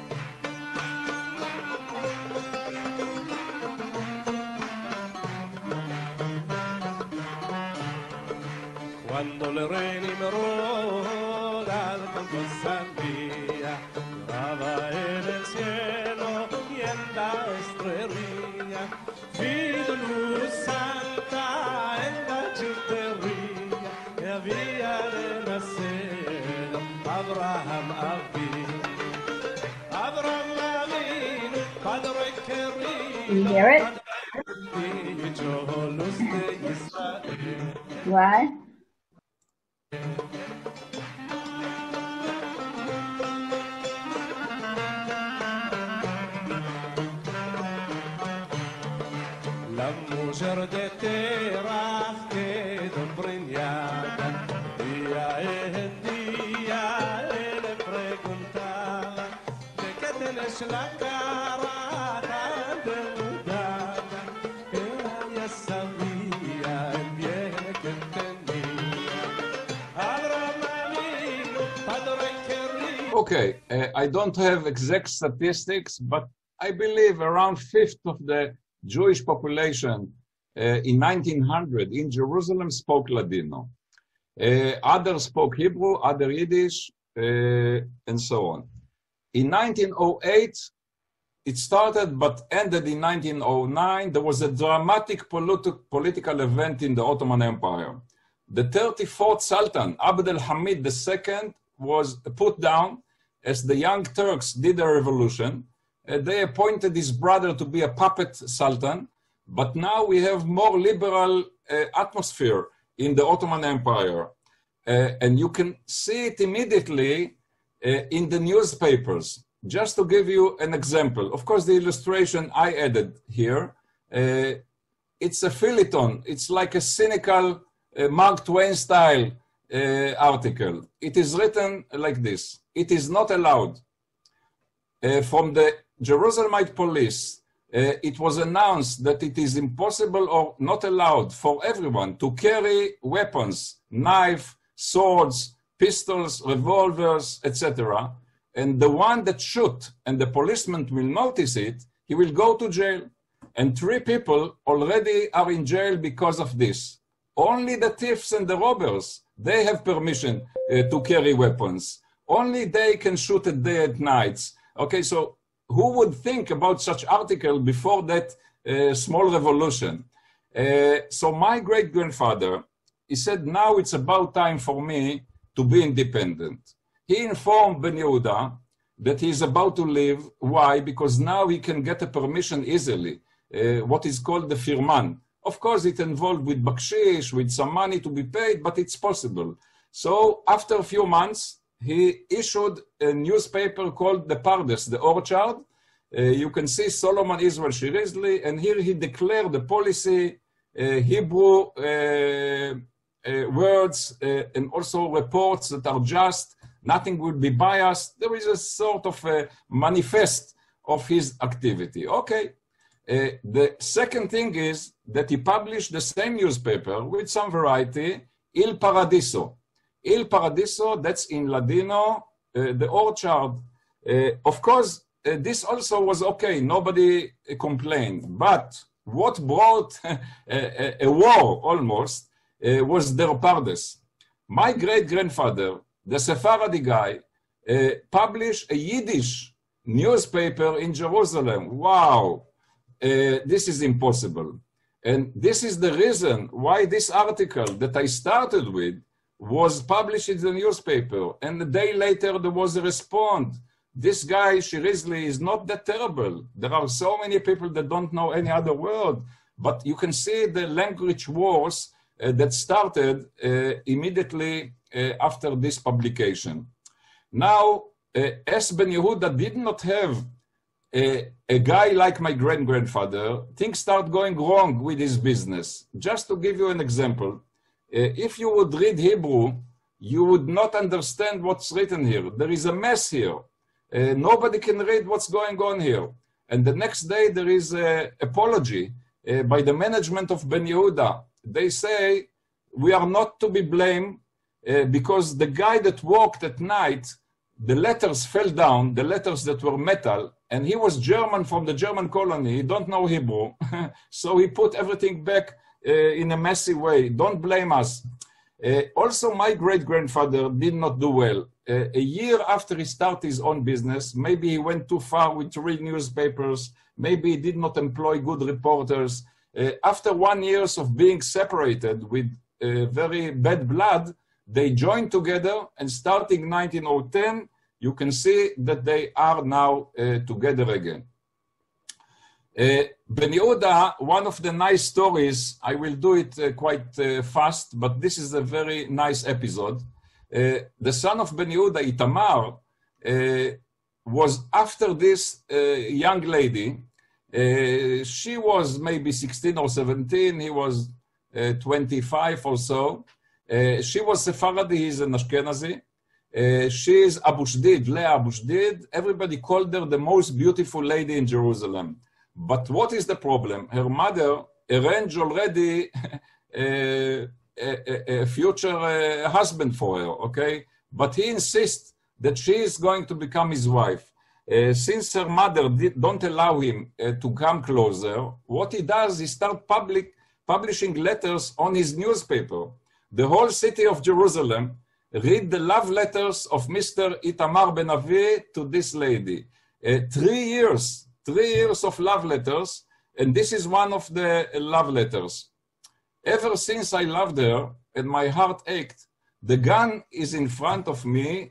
Cuando le rey Nimrod al campo salía, lloraba en el cielo y en la estrella, vida luz santa en la chiterría que había de nacer. Can you hear it? What? Okay, uh, I don't have exact statistics, but I believe around fifth of the Jewish population uh, in nineteen hundred in Jerusalem spoke Ladino. Uh, others spoke Hebrew, other Yiddish, uh, and so on. In nineteen oh eight, it started but ended in nineteen oh nine. There was a dramatic politi political event in the Ottoman Empire. The thirty-fourth Sultan, Abd al-Hamid the Second, was put down as the Young Turks did a revolution. Uh, they appointed his brother to be a puppet sultan, but now we have more liberal uh, atmosphere in the Ottoman Empire. Uh, and you can see it immediately uh, in the newspapers. Just to give you an example, of course, the illustration I added here, uh, it's a feuilleton. It's like a cynical uh, Mark Twain style uh, article. It is written like this: it is not allowed. Uh, from the Jerusalemite police, uh, it was announced that it is impossible or not allowed for everyone to carry weapons, knife, swords, pistols, revolvers, et cetera. And the one that shoot and the policeman will notice it, he will go to jail. And three people already are in jail because of this. Only the thieves and the robbers, they have permission uh, to carry weapons. Only they can shoot at day and nights. Okay, so who would think about such article before that uh, small revolution? Uh, so my great-grandfather, he said, now it's about time for me to be independent. He informed Ben Yehuda that he is about to leave. Why? Because now he can get a permission easily, uh, what is called the firman. Of course, it involved with bakshish, with some money to be paid, but it's possible. So after a few months, he issued a newspaper called the Pardes, the Orchard. Uh, you can see Shlomo Israel Cherezli, and here he declared the policy, uh, Hebrew uh, uh, words, uh, and also reports that are just, nothing will be biased. There is a sort of a manifest of his activity. Okay. Uh, the second thing is that he published the same newspaper with some variety, Il Paradiso. Il Paradiso, that's in Ladino, uh, the orchard. Uh, of course, uh, this also was okay. Nobody uh, complained. But what brought a, a, a war almost uh, was their Pardes. My great-grandfather, the Sephardi guy, uh, published a Yiddish newspaper in Jerusalem. Wow. Uh, this is impossible. And this is the reason why this article that I started with was published in the newspaper. And a day later, there was a response. This guy, Cherezli, is not that terrible. There are so many people that don't know any other word. But you can see the language wars uh, that started uh, immediately uh, after this publication. Now, uh, as Ben Yehuda did not have A, a guy like my great-grandfather, things start going wrong with his business. Just to give you an example, uh, if you would read Hebrew, you would not understand what's written here. There is a mess here. Uh, nobody can read what's going on here. And the next day there is an apology uh, by the management of Ben Yehuda. They say, we are not to be blamed uh, because the guy that walked at night, the letters fell down, the letters that were metal, and he was German from the German colony. He don't know Hebrew. So he put everything back uh, in a messy way. Don't blame us. Uh, also, my great-grandfather did not do well. Uh, a year after he started his own business, maybe he went too far with three newspapers. Maybe he did not employ good reporters. Uh, after one year of being separated with uh, very bad blood, they joined together, and starting nineteen ten, you can see that they are now uh, together again. Uh, Ben Yehuda, one of the nice stories, I will do it uh, quite uh, fast, but this is a very nice episode. Uh, the son of Ben Yehuda, Itamar, uh, was after this uh, young lady. Uh, she was maybe sixteen or seventeen, he was uh, twenty-five or so. Uh, she was Sephardi, he's an Ashkenazi. Uh, she is Abu Shdid, Leah Abu Shdid. Everybody called her the most beautiful lady in Jerusalem. But what is the problem? Her mother arranged already a, a, a future uh, husband for her, okay? But he insists that she is going to become his wife. Uh, since her mother did, don't allow him uh, to come closer, what he does is start public, publishing letters on his newspaper. The whole city of Jerusalem read the love letters of Mister Itamar Ben Avi to this lady. Uh, three years, three years of love letters, and this is one of the love letters. Ever since I loved her and my heart ached, the gun is in front of me.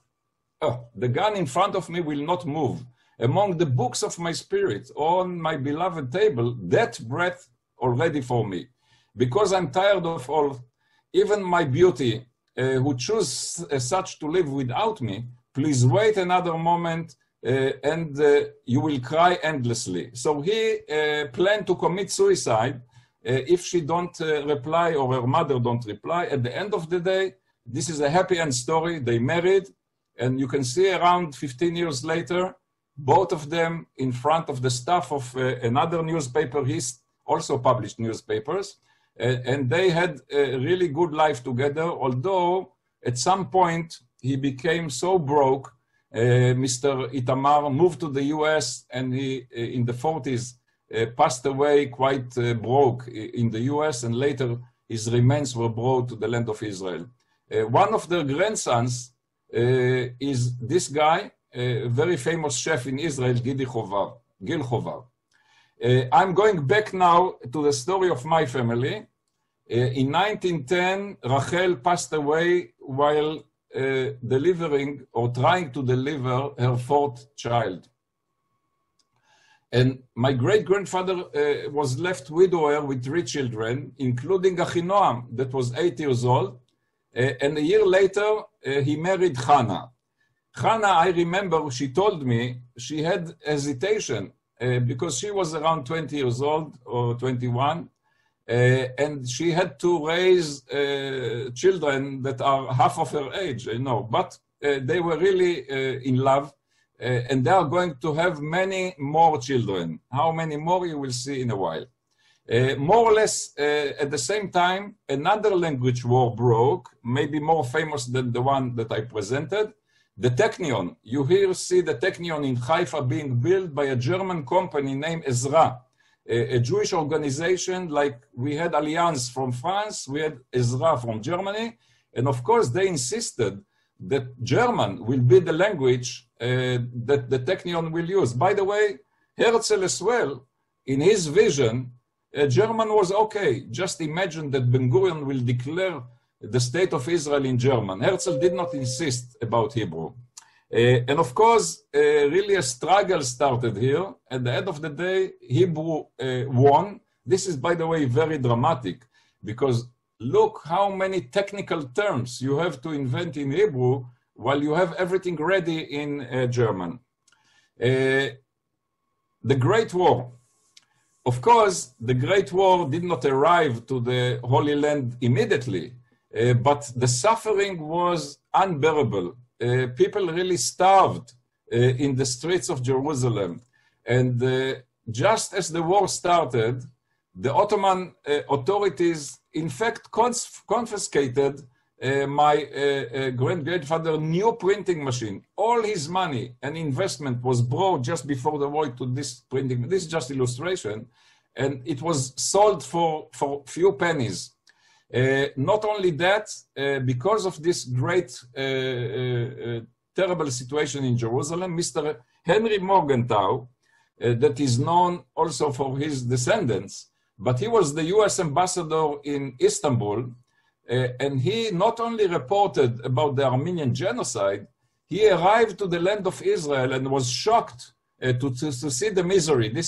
Oh, the gun in front of me will not move. Among the books of my spirit on my beloved table, that breath already for me. Because I'm tired of all, even my beauty, uh, who choose uh, such to live without me, please wait another moment uh, and uh, you will cry endlessly. So he uh, planned to commit suicide uh, if she don't uh, reply or her mother don't reply. At the end of the day, this is a happy end story. They married. And you can see around fifteen years later, both of them in front of the staff of uh, another newspaper. He's also published newspapers. Uh, and they had a really good life together, although at some point he became so broke. Uh, Mister Itamar moved to the U S and he, uh, in the forties, uh, passed away quite uh, broke in the U S, and later his remains were brought to the land of Israel. Uh, one of their grandsons Uh, is this guy, a very famous chef in Israel, Gil Chovar. Gil Chovar. Uh, I'm going back now to the story of my family. Uh, in nineteen ten, Rachel passed away while uh, delivering or trying to deliver her fourth child. And my great-grandfather uh, was left widower with three children, including Achinoam, that was eight years old. Uh, and a year later, uh, he married Hannah. Hannah, I remember, she told me she had hesitation uh, because she was around twenty years old or twenty-one, uh, and she had to raise uh, children that are half of her age, you know, but uh, they were really uh, in love, uh, and they are going to have many more children. How many more you will see in a while. Uh, more or less uh, at the same time, another language war broke, maybe more famous than the one that I presented, the Technion. You here see the Technion in Haifa being built by a German company named Ezra, a, a Jewish organization. Like we had Alliance from France, we had Ezra from Germany, and of course they insisted that German will be the language uh, that the Technion will use. By the way, Herzl as well, in his vision, Uh, German was okay. Just imagine that Ben-Gurion will declare the state of Israel in German. Herzl did not insist about Hebrew. Uh, and of course, uh, really a struggle started here. At the end of the day, Hebrew uh, won. This is, by the way, very dramatic because look how many technical terms you have to invent in Hebrew while you have everything ready in uh, German. Uh, the Great War. Of course, the Great War did not arrive to the Holy Land immediately, uh, but the suffering was unbearable. Uh, people really starved uh, in the streets of Jerusalem. And uh, just as the war started, the Ottoman uh, authorities, in fact, confiscated uh, my uh, uh, great-grandfather new printing machine. All his money and investment was brought just before the war to this printing. This is just illustration. And it was sold for, for few pennies. Uh, not only that, uh, because of this great, uh, uh, terrible situation in Jerusalem, Mister Henry Morgenthau, uh, that is known also for his descendants, but he was the U S ambassador in Istanbul, uh, and he not only reported about the Armenian genocide, he arrived to the land of Israel and was shocked uh, to, to, to see the misery. This is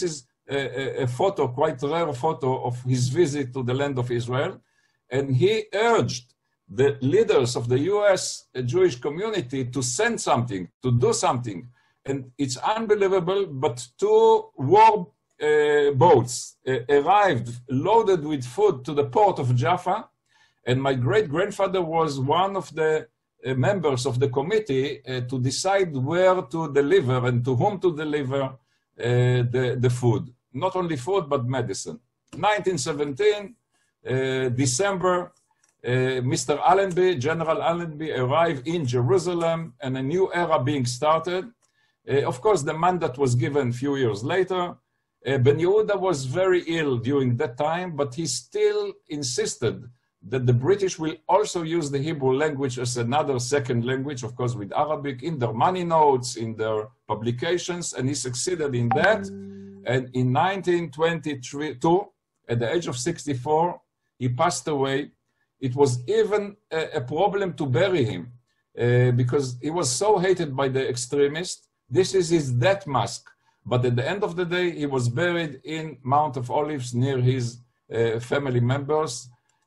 a, a photo, quite rare photo of his visit to the land of Israel. And he urged the leaders of the U S Jewish community to send something, to do something. And it's unbelievable, but two war uh, boats uh, arrived loaded with food to the port of Jaffa. And my great-grandfather was one of the uh, members of the committee uh, to decide where to deliver and to whom to deliver uh, the, the food. Not only food, but medicine. nineteen seventeen, uh, December, uh, Mister Allenby, General Allenby arrived in Jerusalem and a new era being started. Uh, of course, the mandate was given a few years later. Uh, Ben Yehuda was very ill during that time, but he still insisted that the British will also use the Hebrew language as another second language, of course, with Arabic, in their money notes, in their publications, and he succeeded in that. And in nineteen twenty-two, at the age of sixty-four, he passed away. It was even a, a problem to bury him uh, because he was so hated by the extremists. This is his death mask. But at the end of the day, he was buried in Mount of Olives near his uh, family members.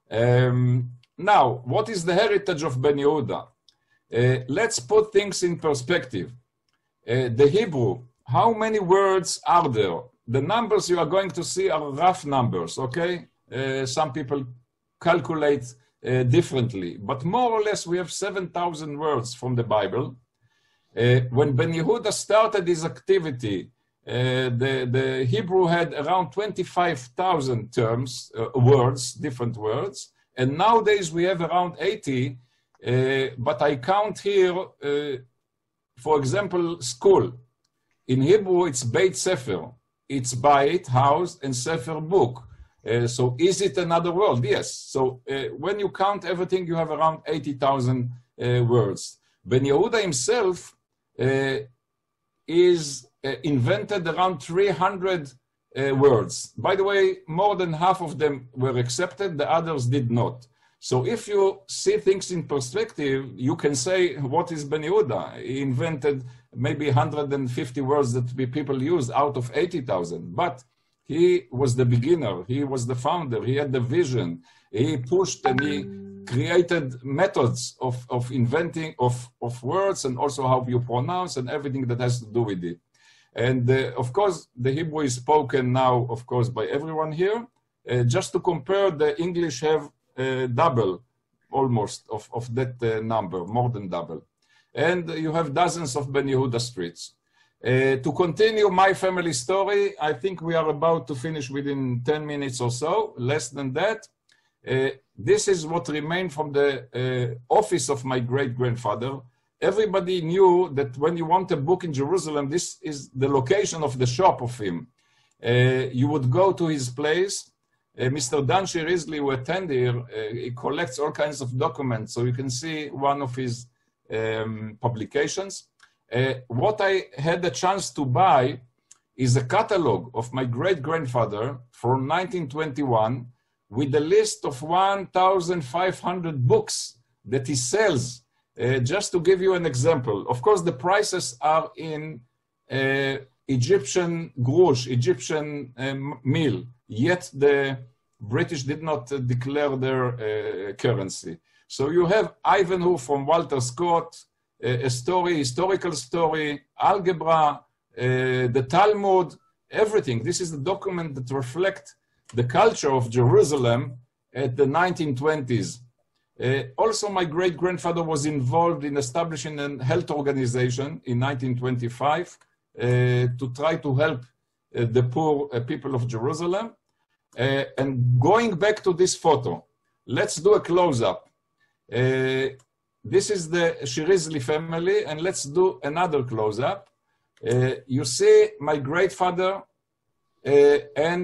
Um, now, what is the heritage of Ben Yehuda? Uh, let's put things in perspective. Uh, the Hebrew, how many words are there? The numbers you are going to see are rough numbers, okay? Uh, some people calculate uh, differently, but more or less we have seven thousand words from the Bible. Uh, when Ben Yehuda started his activity, uh, the, the Hebrew had around twenty-five thousand terms, uh, words, different words, and nowadays we have around eighty, uh, but I count here, uh, for example, school. In Hebrew, it's Beit Sefer. It's Beit, house, and Sefer, book. Uh, so is it another world? Yes. So uh, when you count everything, you have around eighty thousand uh, words. Ben Yehuda himself uh, is uh, invented around three hundred uh, words. By the way, more than half of them were accepted, the others did not. So if you see things in perspective, you can say, what is Ben Yehuda? He invented maybe one hundred fifty words that people use out of eighty thousand. But he was the beginner. He was the founder. He had the vision. He pushed and he created methods of, of inventing of, of words and also how you pronounce and everything that has to do with it. And uh, of course, the Hebrew is spoken now, of course, by everyone here. Uh, just to compare, the English have uh, double almost of, of that uh, number, more than double. And you have dozens of Ben Yehuda streets. Uh, to continue my family story, I think we are about to finish within ten minutes or so, less than that. Uh, this is what remained from the uh, office of my great-grandfather. Everybody knew that when you want a book in Jerusalem, this is the location of the shop of him. Uh, you would go to his place. Uh, Mister Dan Cherezli, who attend here, uh, he collects all kinds of documents. So you can see one of his um, publications. Uh, what I had the chance to buy is a catalog of my great-grandfather from nineteen twenty-one with a list of one thousand five hundred books that he sells. Uh, just to give you an example, of course, the prices are in uh, Egyptian grosh, Egyptian um, meal, yet the British did not uh, declare their uh, currency. So you have Ivanhoe from Walter Scott, a story, historical story, algebra, uh, the Talmud, everything. This is the document that reflects the culture of Jerusalem at the nineteen twenties. Uh, also, my great-grandfather was involved in establishing a health organization in nineteen twenty-five uh, to try to help uh, the poor uh, people of Jerusalem. Uh, and going back to this photo, let's do a close-up. Uh, This is the Cherezli family, and let's do another close-up. Uh, you see my grandfather uh, and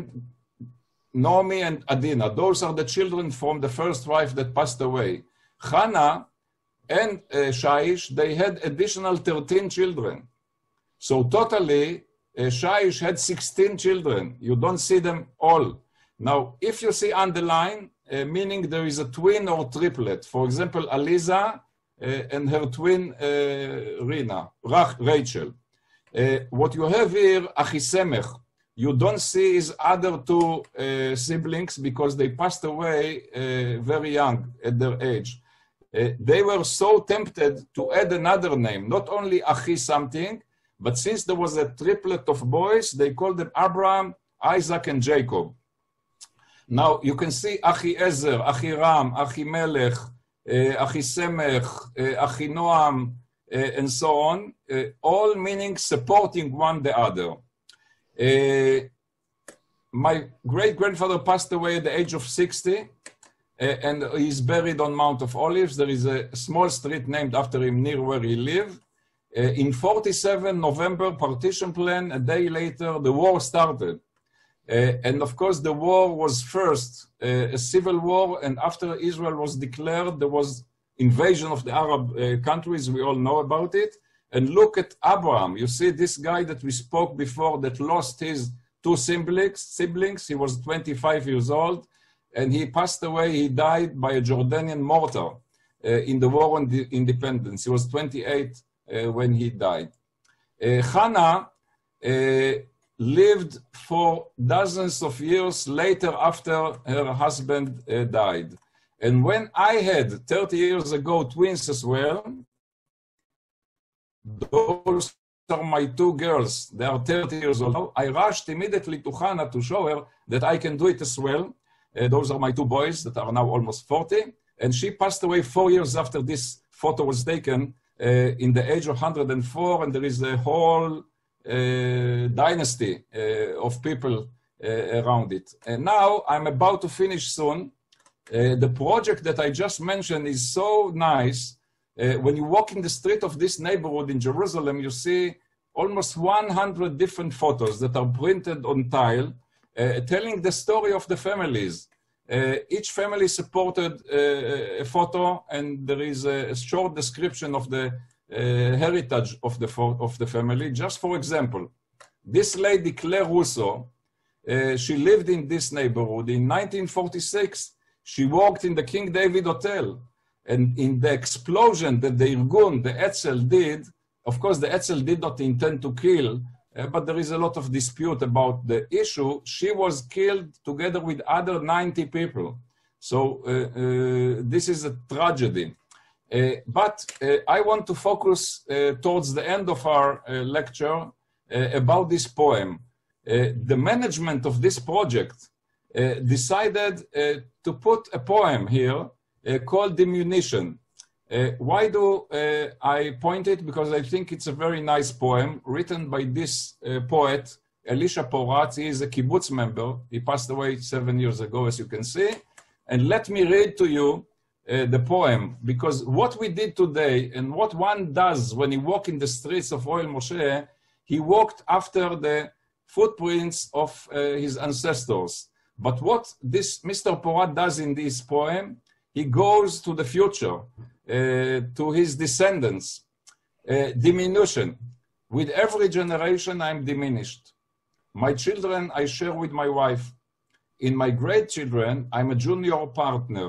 Naomi and Adina. Those are the children from the first wife that passed away. Hannah and uh, Shaish, they had additional thirteen children. So totally, uh, Shaish had sixteen children. You don't see them all. Now, if you see underline, uh, meaning there is a twin or triplet. For example, Aliza, Uh, and her twin uh, Rina, Rach, Rachel. Uh, what you have here, Achisemech, You don't see his other two uh, siblings because they passed away uh, very young at their age. Uh, they were so tempted to add another name, not only Achi something, but since there was a triplet of boys, they called them Abraham, Isaac, and Jacob. Now you can see Achiezer, Achiram, Achimelech, uh, Achisemech, uh, Achinoam, uh, and so on, uh, all meaning supporting one the other. Uh, my great-grandfather passed away at the age of sixty, uh, and he's buried on Mount of Olives. There is a small street named after him near where he lived. Uh, in forty-seven, November, partition plan, a day later, the war started. Uh, and of course, the war was first uh, a civil war, and after Israel was declared, there was invasion of the Arab uh, countries. We all know about it. And look at Abraham. You see this guy that we spoke before that lost his two siblings. siblings. He was twenty-five years old, and he passed away. He died by a Jordanian mortar uh, in the war on the independence. He was twenty-eight uh, when he died. Uh, Hannah uh, lived for dozens of years later after her husband uh, died. And when I had thirty years ago twins as well, those are my two girls. They are thirty years old. I rushed immediately to Hannah to show her that I can do it as well. Uh, those are my two boys that are now almost forty. And she passed away four years after this photo was taken uh, in the age of one hundred four. And there is a whole uh, dynasty uh, of people uh, around it. And now I'm about to finish soon. Uh, the project that I just mentioned is so nice. Uh, when you walk in the street of this neighborhood in Jerusalem, you see almost one hundred different photos that are printed on tile, uh, telling the story of the families. Uh, each family supported uh, a photo, and there is a, a short description of the uh, heritage of the, of the family. Just for example, this lady, Claire Russo, uh, she lived in this neighborhood. In nineteen forty-six, she worked in the King David Hotel. And in the explosion that the Irgun, the Etzel did, of course, the Etzel did not intend to kill, uh, but there is a lot of dispute about the issue. She was killed together with other ninety people. So uh, uh, this is a tragedy. Uh, but uh, I want to focus uh, towards the end of our uh, lecture uh, about this poem. Uh, the management of this project uh, decided uh, to put a poem here Uh, called Diminution. Uh, why do uh, I point it? Because I think it's a very nice poem written by this uh, poet, Elisha Poratz. He is a kibbutz member. He passed away seven years ago, as you can see. And let me read to you uh, the poem, because what we did today and what one does when he walks in the streets of Ohel Moshe, he walked after the footprints of uh, his ancestors. But what this Mister Poratz does in this poem, he goes to the future, uh, to his descendants. Uh, diminution. With every generation, I'm diminished. My children, I share with my wife. In my great-children, I'm a junior partner.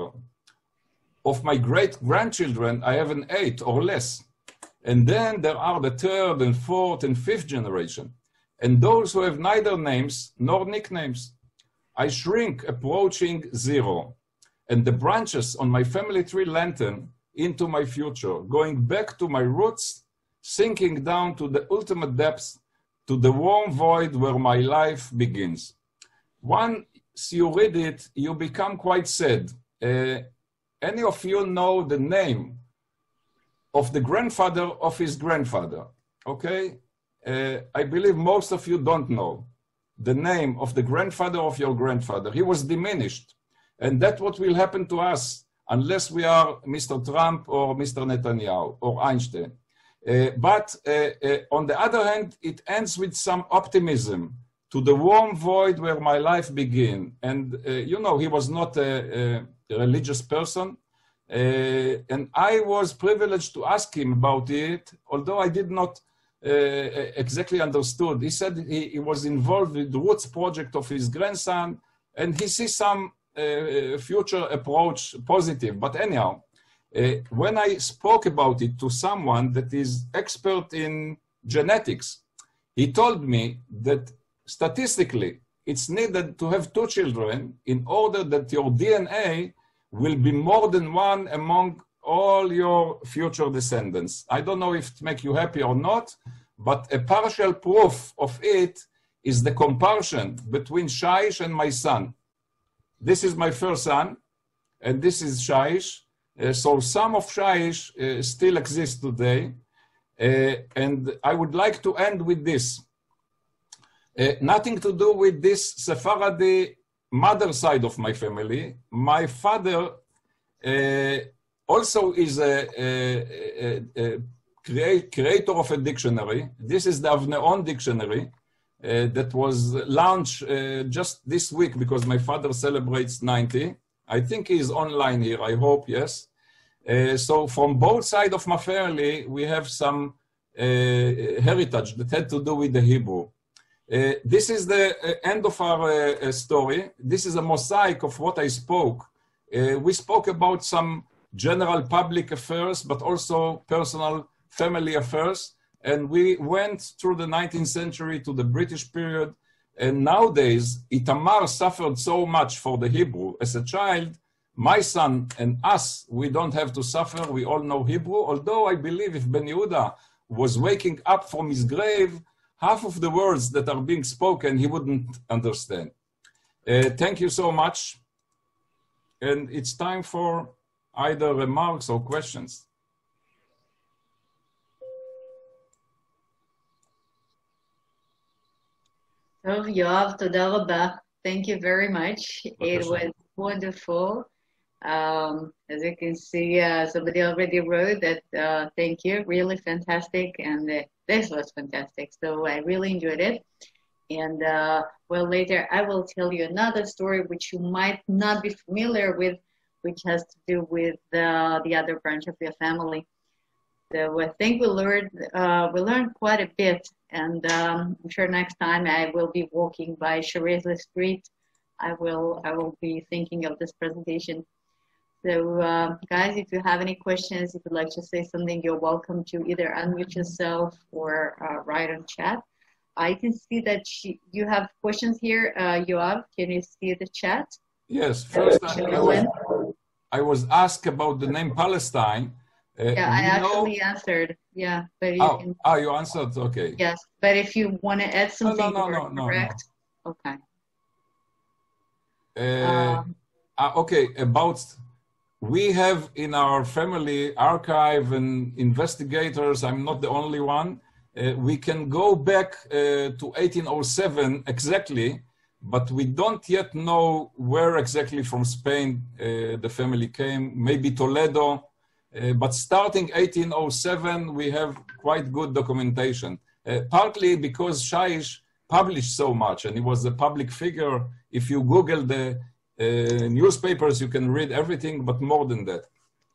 Of my great-grandchildren, I have an eight or less. And then there are the third and fourth and fifth generation. And those who have neither names nor nicknames. I shrink approaching zero. And the branches on my family tree lantern into my future, going back to my roots, sinking down to the ultimate depths, to the warm void where my life begins. Once you read it, you become quite sad. Uh, any of you know the name of the grandfather of his grandfather? Okay? Uh, I believe most of you don't know the name of the grandfather of your grandfather. He was diminished. And that's what will happen to us unless we are Mister Trump or Mister Netanyahu or Einstein. Uh, but uh, uh, on the other hand, it ends with some optimism to the warm void where my life began. And, uh, you know, he was not a, a religious person. Uh, and I was privileged to ask him about it, although I did not uh, exactly understood. He said he, he was involved with the Roots project of his grandson, and he sees some Uh, future approach positive. But anyhow, uh, when I spoke about it to someone that is expert in genetics, he told me that statistically, it's needed to have two children in order that your D N A will be more than one among all your future descendants. I don't know if it makes you happy or not, but a partial proof of it is the comparison between Shaish and my son. This is my first son, and this is Shaish. Uh, so some of Shaish uh, still exists today. Uh, and I would like to end with this. Uh, nothing to do with this Sephardi mother side of my family. My father uh, also is a, a, a, a create, creator of a dictionary. This is the Avneyon dictionary uh, that was launched uh, just this week because my father celebrates ninety. I think he's online here, I hope, yes. Uh, so from both sides of my family, we have some uh, heritage that had to do with the Hebrew. Uh, this is the uh, end of our uh, story. This is a mosaic of what I spoke. Uh, we spoke about some general public affairs, but also personal family affairs. And we went through the nineteenth century to the British period. And nowadays, Itamar suffered so much for the Hebrew. As a child, my son and us, we don't have to suffer. We all know Hebrew. Although I believe if Ben Yehuda was waking up from his grave, half of the words that are being spoken, he wouldn't understand. Uh, thank you so much. And it's time for either remarks or questions. טוב, יואב, תודה רבה. Thank you very much. It was wonderful. Um, as you can see, uh, somebody already wrote that, uh, thank you, really fantastic. And uh, this was fantastic. So I really enjoyed it. And uh, well, later I will tell you another story which you might not be familiar with, which has to do with uh, the other branch of your family. So I think we learned, uh, we learned quite a bit. And um, I'm sure next time I will be walking by Cherezli Street, I will, I will be thinking of this presentation. So uh, guys, if you have any questions, if you'd like to say something, you're welcome to either unmute yourself or uh, write on chat. I can see that she, you have questions here. Uh, Yoav, can you see the chat? Yes, first I, I, was, I was asked about the name Palestine. Uh, yeah, I actually know... answered. Yeah, but you oh, can... oh, you answered. Okay. Yes, but if you want to add something, no, no, no, no, correct? No. Okay. Uh, um, uh, okay, about we have in our family archive and investigators. I'm not the only one. Uh, we can go back uh, to eighteen oh seven exactly, but we don't yet know where exactly from Spain uh, the family came. Maybe Toledo. Uh, but starting eighteen oh seven, we have quite good documentation, uh, partly because Shaish published so much and he was a public figure. If you Google the uh, newspapers, you can read everything, but more than that.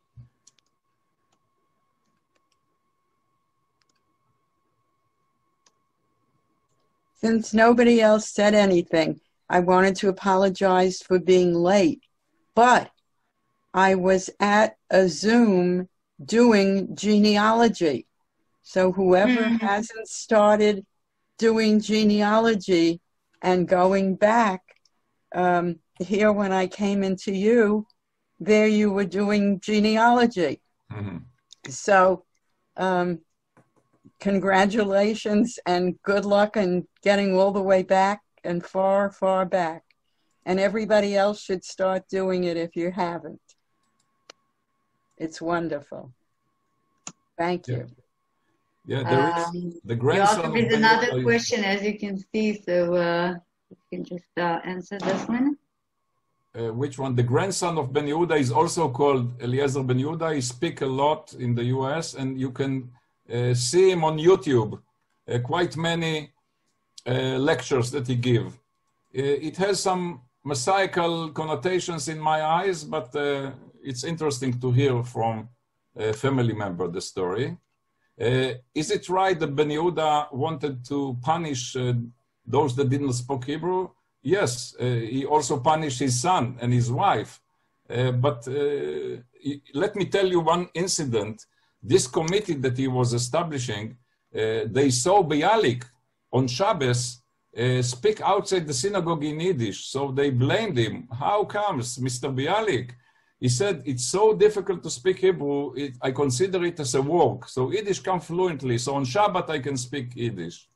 Since nobody else said anything, I wanted to apologize for being late, but I was at a Zoom doing genealogy. So whoever mm-hmm. hasn't started doing genealogy and going back, um, here when I came into you, there you were doing genealogy. Mm-hmm. So um, congratulations and good luck in getting all the way back and far, far back. And everybody else should start doing it if you haven't. It's wonderful. Thank you. Yeah, yeah there um, is the grandson. There's another question, as you can see, so uh, you can just uh, answer this one. Uh, which one? The grandson of Ben Yehuda is also called Eliezer Ben Yehuda. He speaks a lot in the U S, and you can uh, see him on YouTube. Uh, quite many uh, lectures that he gives. Uh, it has some messianical connotations in my eyes, but. Uh, It's interesting to hear from a family member the story. Uh, is it right that Ben Yehuda wanted to punish uh, those that didn't speak Hebrew? Yes, uh, he also punished his son and his wife. Uh, but uh, let me tell you one incident. This committee that he was establishing, uh, they saw Bialik on Shabbos uh, speak outside the synagogue in Yiddish. So they blamed him. How comes, Mister Bialik? He said, it's so difficult to speak Hebrew, it, I consider it as a work. So Yiddish come fluently. So on Shabbat, I can speak Yiddish.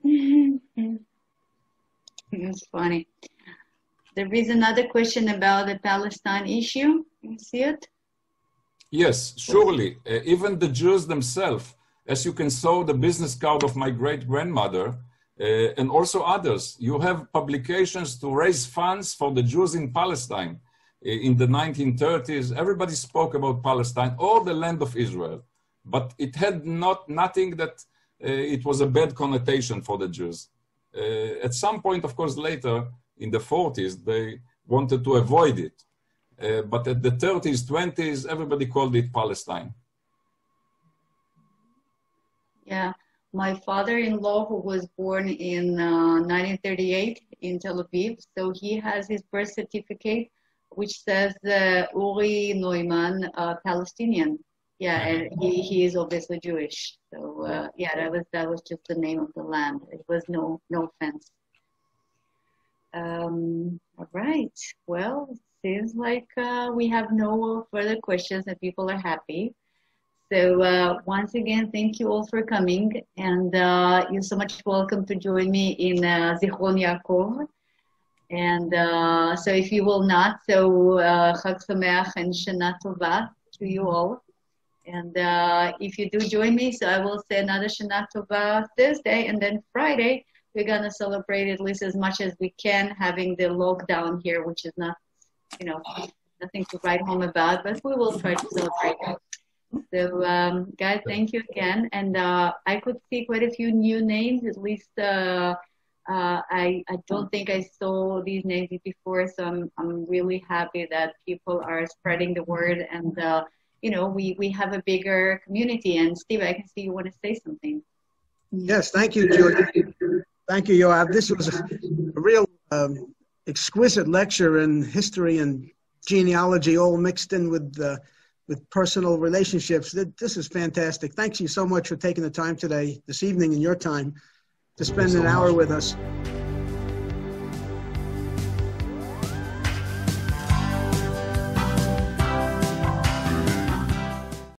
It's funny. There is another question about the Palestine issue. You see it? Yes, surely. Uh, even the Jews themselves, as you can saw the business card of my great-grandmother, uh, and also others, you have publications to raise funds for the Jews in Palestine. In the nineteen thirties, everybody spoke about Palestine or the land of Israel, but it had not nothing that uh, it was a bad connotation for the Jews. Uh, at some point, of course, later in the forties, they wanted to avoid it. Uh, but at the thirties, twenties, everybody called it Palestine. Yeah, my father-in-law, who was born in uh, nineteen thirty-eight in Tel Aviv, so he has his birth certificate, which says uh, Uri Neumann, uh, Palestinian. Yeah, and he, he is obviously Jewish. So uh, yeah, that was that was just the name of the land. It was no no offense. Um, all right. Well, it seems like uh, we have no further questions and people are happy. So uh, once again, thank you all for coming, and uh, you're so much welcome to join me in uh, Zichron Yaakov. And uh, so if you will not, so uh, Chag Sameach and Shana Tova to you all. And uh, if you do join me, so I will say another Shana Tova Thursday, and then Friday, we're going to celebrate at least as much as we can, having the lockdown here, which is not, you know, nothing to write home about, but we will try to celebrate it. So, um, guys, thank you again. And uh, I could see quite a few new names, at least uh, Uh, I, I don't think I saw these names before, so I'm, I'm really happy that people are spreading the word, and, uh, you know, we, we have a bigger community. And Steve, I can see you want to say something. Yes, thank you, Julie. Thank you, Yoav. This was a, a real um, exquisite lecture in history and genealogy, all mixed in with, uh, with personal relationships. This is fantastic. Thank you so much for taking the time today, this evening in your time, to spend an hour with us.